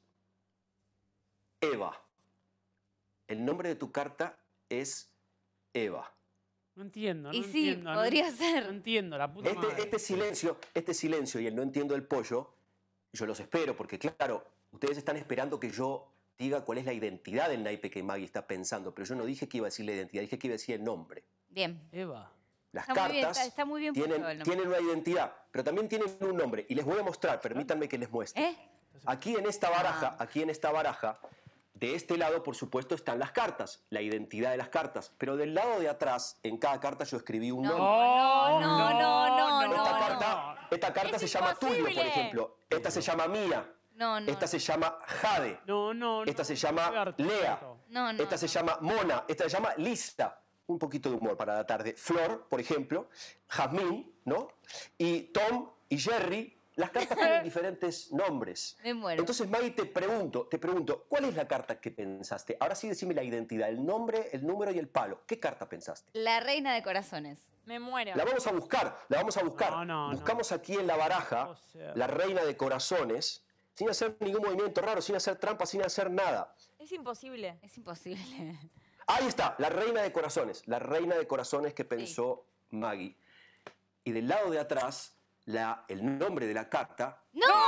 Eva. El nombre de tu carta es Eva. No entiendo, no Y sí, entiendo. no- podría ser. No entiendo, la puta madre. Este, este silencio, este silencio y el no entiendo el pollo, yo los espero, porque claro, ustedes están esperando que yo diga cuál es la identidad del naipe que Maggie está pensando, pero yo no dije que iba a decir la identidad, dije que iba a decir el nombre. Bien. Eva. Las Está muy bien, cartas está- está muy bien puesto tienen, el nombre. tienen una identidad, pero también tienen un nombre, y les voy a mostrar, permítanme que les muestre. ¿Eh? Aquí en esta baraja, Ah. aquí en esta baraja, de este lado, por supuesto, están las cartas, la identidad de las cartas, pero del lado de atrás, en cada carta yo escribí un No, nombre. no, no, no, no, Esta no. carta, esta carta Es se llama Tulio, por imposible. ejemplo. Esta se llama Mía. No, no. Esta se llama Jade. No, no, no. Esta se llama Alberto, Lea. Alberto. No, no. Esta se llama Mona. Esta se llama Lista. Un poquito de humor para la tarde. Flor, por ejemplo. Jazmín, ¿no? Y Tom y Jerry. Las cartas tienen diferentes nombres. Me muero. Entonces, Maggie, te pregunto, te pregunto, ¿cuál es la carta que pensaste? Ahora sí decime la identidad, el nombre, el número y el palo. ¿Qué carta pensaste? La reina de corazones. Me muero. La vamos a buscar, la vamos a buscar. No, no, no. Buscamos aquí en la baraja O sea- la reina de corazones, sin hacer ningún movimiento raro, sin hacer trampa, sin hacer nada. Es imposible. Es imposible. Ahí está, la reina de corazones, la reina de corazones que pensó Maggie. Y del lado de atrás, la, el nombre de la carta.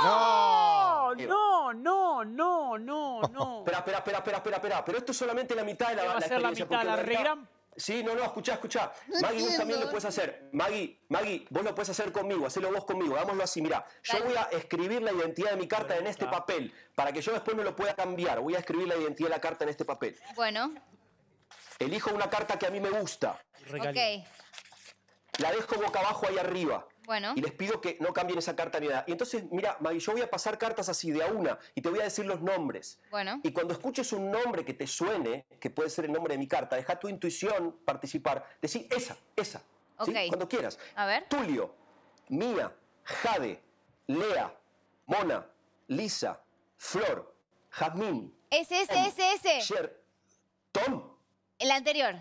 No, no, no, no, no, no. Espera, espera, espera, espera, espera, espera. Pero esto es solamente la mitad de la, ¿Qué va a la ser la experiencia, mitad, porque la en realidad- regran? Sí, no, no, escuchá, escuchá. Maggie, vos también lo puedes hacer. Maggie, Maggie, vos lo puedes hacer conmigo, hacelo vos conmigo, hagámoslo así, mirá. Yo Dale. voy a escribir la identidad de mi carta en este papel, para que yo después me lo pueda cambiar. Voy a escribir la identidad de la carta en este papel. Bueno, Elijo una carta que a mí me gusta. ok. La dejo boca abajo ahí arriba. Bueno. Y les pido que no cambien esa carta ni nada. Y entonces, mira, Maggie, yo voy a pasar cartas así de a una y te voy a decir los nombres. Bueno. Y cuando escuches un nombre que te suene, que puede ser el nombre de mi carta, deja tu intuición participar. Decí esa, esa. ¿Sí? Ok. Cuando quieras. A ver. Tulio, Mía, Jade, Lea, Mona, Lisa, Flor, Jazmín. Ese, ese, ese, ese. Cher, Tom. El anterior.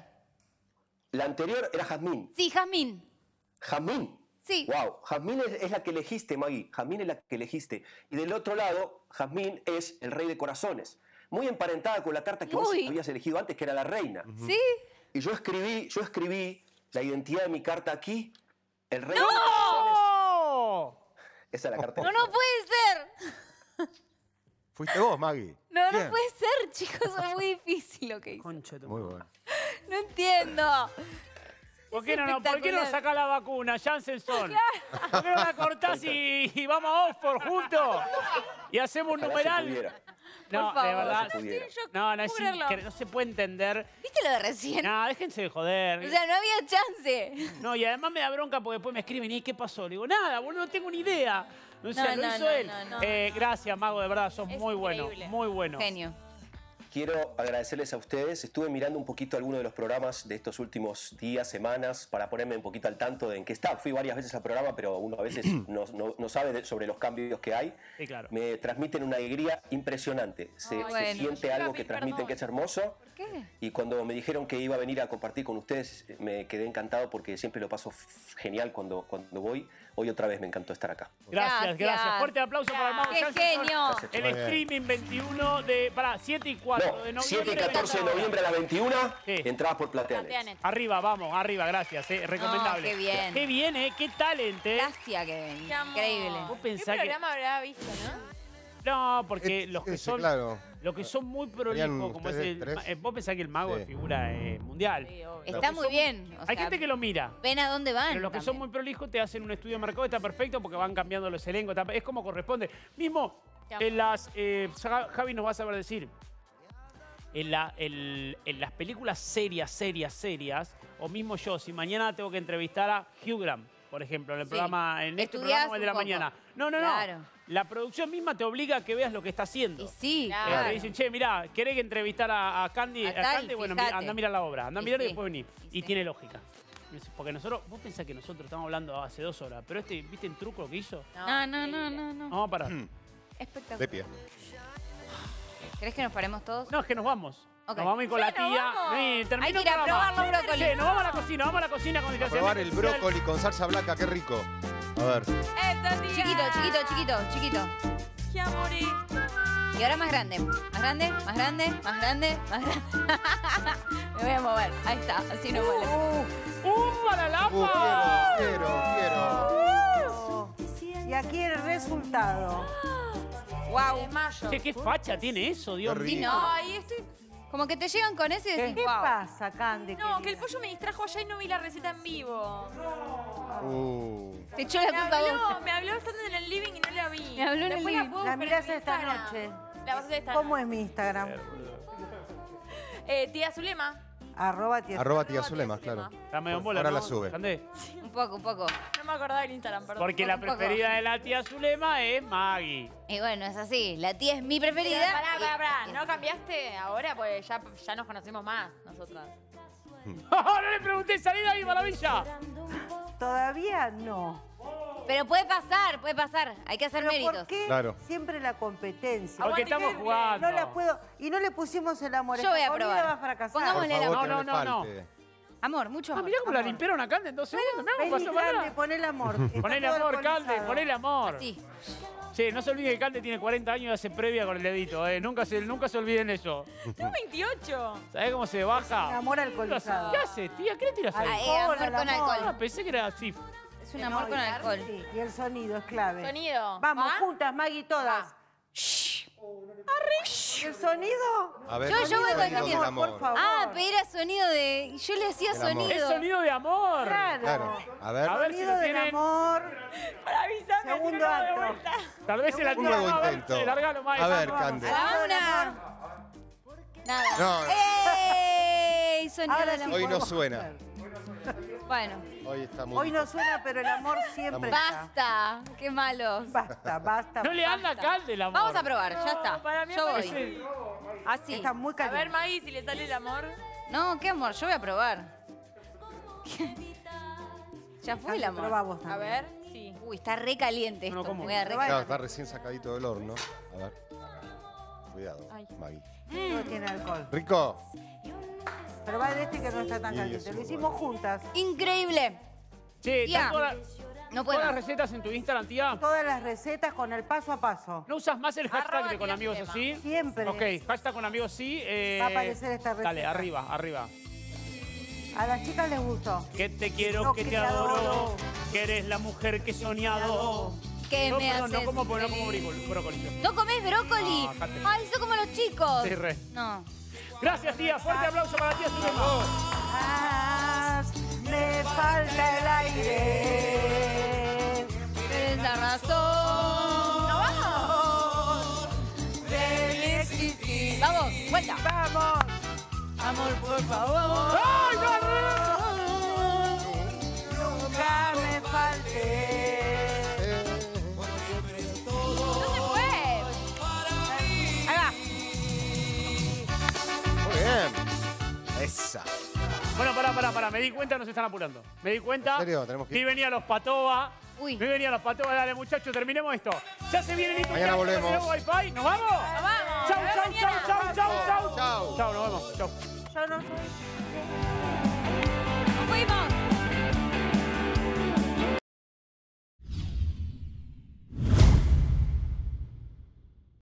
La anterior era Jazmín. Sí, Jazmín. Jazmín. Sí. Wow, Jazmín es, es la que elegiste, Maggie. Jazmín es la que elegiste. Y del otro lado, Jazmín es el rey de corazones. Muy emparentada con la carta que vos Uy. habías elegido antes, que era la reina. Sí. Y yo escribí, yo escribí la identidad de mi carta aquí. El rey ¡No! de corazones. Esa es la carta. No, no puede ser. Fuiste vos, Maggie. No, Bien. no puede ser, chicos. Es muy difícil lo que hice. Concha tu Muy bueno. No entiendo. ¿Por qué, no, no, ¿Por qué no espectacular. sacás la vacuna, Jansenson? ¿Por qué no la cortás y, y vamos a Oxford juntos? Y hacemos un Ojalá se numeral. pudiera. No, Por favor. de verdad. Ojalá se pudiera. No, no, es puedo creerlo. incre- no se puede entender. ¿Viste lo de recién? No, déjense de joder. O sea, no había chance. No, y además me da bronca porque después me escriben, ¿y qué pasó? Le digo, nada, boludo, no tengo ni idea. O sea, No, lo no, hizo no, él. no, no. Eh, gracias, Mago, de verdad, sos Es muy bueno, increíble. muy bueno. Genio. Quiero agradecerles a ustedes. Estuve mirando un poquito algunos de los programas de estos últimos días, semanas, para ponerme un poquito al tanto de en qué está. Fui varias veces al programa, pero uno a veces no, no- no sabe de- sobre los cambios que hay. Sí, claro. Me transmiten una alegría impresionante. Se, Ay, se bueno. siente Yo algo iba a que pedir transmiten perdón. que es hermoso. ¿Por qué? Y cuando me dijeron que iba a venir a compartir con ustedes, me quedé encantado porque siempre lo paso f- genial cuando, cuando voy. Hoy otra vez me encantó estar acá. Gracias, gracias. Gracias. Fuerte aplauso para el Mago ¡Qué Jansenson. genio! El Muy bien. streaming veintiuno de. Pará, siete y cuatro de No, noviembre. siete y catorce de noviembre a las veintiuna, Sí. entradas por Plateanet. Plateanet. Arriba, vamos, arriba, gracias, eh, recomendable. qué bien. Qué bien, eh, qué talent, eh. Gracias, Kevin. Qué amor. Increíble. Vos ¿Qué pensás que. programa habrá visto, no? No, porque los que Ese, son. claro. Los que son muy Serían prolijos, como es ustedes el. tres. eh, Vos pensás que el mago Sí. es figura eh, mundial. Sí, obvio. Los Está que muy son- bien. o Hay sea, gente que lo mira. ven a dónde van. Pero los que son también. muy prolijos te hacen un estudio de mercado, está perfecto porque van cambiando los elencos, está- es como corresponde. Mismo Te amo. en las, eh, Ja- Javi nos va a saber decir, en, la, el- en las películas serias, serias, serias, o mismo yo, si mañana tengo que entrevistar a Hugh Grant, por ejemplo, en el Sí. programa, en este Estudiás programa el de la un poco. mañana. No, no, no. Claro. La producción misma te obliga a que veas lo que está haciendo. Y sí, Eh, claro. Te dicen, che, mirá, ¿querés que entrevistar a, a Candy? A A tal, Candy? Bueno, fíjate. mira, anda a mirar la obra, anda a Y mirar y sí. después vení. Y Y sí. tiene lógica. Porque nosotros, vos pensás que nosotros estamos hablando hace dos horas, pero este, ¿viste el truco lo que hizo? No, no, no, no, no. Vamos a parar. Espectacular. De pie. ¿Querés que nos paremos todos? No, es que nos vamos. Ok. Nos vamos a ir con Ya la nos tía. vamos. Sí, terminó Hay que el ir a programa. probar los brócolis. Sí, nos vamos a la cocina, vamos a la cocina con A distanciamiento probar el social. brócoli con salsa blanca, qué rico. A ver. ¡Eso, tía! Chiquito, chiquito, chiquito, chiquito. ¡Qué amorí! Y ahora más grande. Más grande, más grande, más grande, más grande. Me voy a mover. Ahí está, así no muele. ¡Uh, para la Uh, lapa! quiero, quiero, quiero. Y aquí el resultado. ¡Wow! De mayo. Che, qué facha tiene eso, Dios Qué mío. rico. no. Ay, estoy... Como que te llevan con ese y decís, ¿Qué wow. pasa, Candy? No, que el querida? pollo me distrajo allá y no vi la receta en vivo. Uh. Te echó la Me culpa a vos. habló, me habló estando en el living y no la vi. Me habló en el Después living. puedo La buscar mirás en mi esta Instagram. noche. La vas a hacer esta ¿Cómo noche. es mi Instagram? Eh, tía Zulema. Arroba tía. Arroba tía Zulema, claro. Está medio en bola, Ahora ¿no? la sube. Candé. Un poco, un poco. No me acordaba del Instagram, perdón. Porque la Un poco. preferida de la tía Zulema es Maggie. Y bueno, es así. La tía es mi Pero preferida. Pará, y- pará, pará. ¿No cambiaste ahora? Pues ya, ya nos conocemos más nosotras. ¡No le pregunté salida ahí, maravilla! Todavía no. Pero puede pasar, puede pasar. Hay que hacer ¿Pero méritos. por qué Claro. siempre la competencia? Porque Aguante, estamos Kevin. jugando. No la puedo. Y no le pusimos el amor. Yo voy a Esta comida probar. va a fracasar. Por Pongámosle la favor, No, que no, no, le no, falte. Amor, mucho Ah, amor. mirá cómo la amor. limpiaron acá en dos segundos. Mirá cómo Vení, pasó para Candy, atrás. ponele amor. Está Ponele todo amor, Calde, alcoholizado. ponele amor. Así. Che, no se olviden que Calde tiene cuarenta años y hace previa con el dedito, ¿eh? Nunca se, nunca se olviden eso. Tengo veintiocho. ¿Sabés cómo se baja? Amor alcoholizado. ¿Qué haces, tía? ¿Qué le tiras ahí? Ah, eh, amor Alcohol, con amor. alcohol. Ah, pensé que era así. Es un amor No, con y- alcohol. Sí, y el sonido es clave. Sonido. Vamos, ¿Va? juntas, Maggie, todas. ¿El sonido? A ver, Yo- yo voy con el sonido del sonido. amor. Por favor. Ah, pero era sonido de. Yo le hacía El amor. sonido. Es sonido de amor. Claro. Claro. A ver. A ver si Sonido lo del tienen. amor. Para avisarme. si Segundo no, no me doy acto. vuelta. Tal vez se la Un tira. nuevo A ver, intento. largalo, Maggie. A ver, Vamos. Cande. A la una. Nada. No. ¡Ey! Sonido Ahora del sí amor. Hoy no podemos suena. hacer. Bueno. Hoy está muy... Hoy no suena, pero el amor siempre está. Basta. Qué malos. Basta, basta. No le anda Basta. cal del amor. Vamos a probar, ya está. Para mí Yo voy. parece- Así. Está muy A caliente. ver, Maggie, si le sale el amor. No, qué amor, yo voy a probar. Ya fue el amor. Probá vos A también. ver, sí. Uy, está re caliente No, esto. ¿cómo? Voy a re- Probá. Claro, está recién sacadito del horno. A ver. Cuidado, Ay. Maggie. No tiene alcohol. ¿Rico? Probá de este que no está tan Sí, caliente. es Lo muy hicimos juntas. Increíble. Che, Tía, ¿están todas, No puedo. todas las recetas en tu Instagram, tía? Todas las recetas con el paso a paso. ¿No usas más el hashtag Arroba de con tía amigos Zulema. así? Siempre. Ok, hashtag con amigos sí. eh, Va a aparecer esta receta. Dale, arriba, arriba. A las chicas les gustó. Que te quiero, No, que que te te adoro, adoro. que eres la mujer que he soñado. ¿Qué no, me perdón, haces no como, no como feliz? brócoli. brócoli. ¿No comés brócoli? No, dejate. Ay, sos como los chicos. Sí, re. No. Gracias, tía. Fuerte aplauso para la tía Zulema. Ah, me falta el aire. Tienes la razón. ¡No vamos! de existir. Vamos, vuelta. ¡Vamos! Amor, por favor. ¡Ay, no! Nunca me falte. ¿Dónde fue? Ahí va. Muy bien. Esa. Bueno, pará, pará, pará. Me di cuenta, nos están apurando. Me di cuenta. ¿En serio? Tenemos que ir. Vi venía los Patoba. Uy. Vi venía los Patoba. Dale, muchachos, terminemos esto. Ya se viene Nito. Mañana volvemos. ¿Tenemos Wi-Fi? ¿Nos vamos? ¡Nos vamos! Chau, Nos vemos chau, chau, mañana. chau, chau, chau. Chau. Chau, nos vemos. Chau. Yo no soy...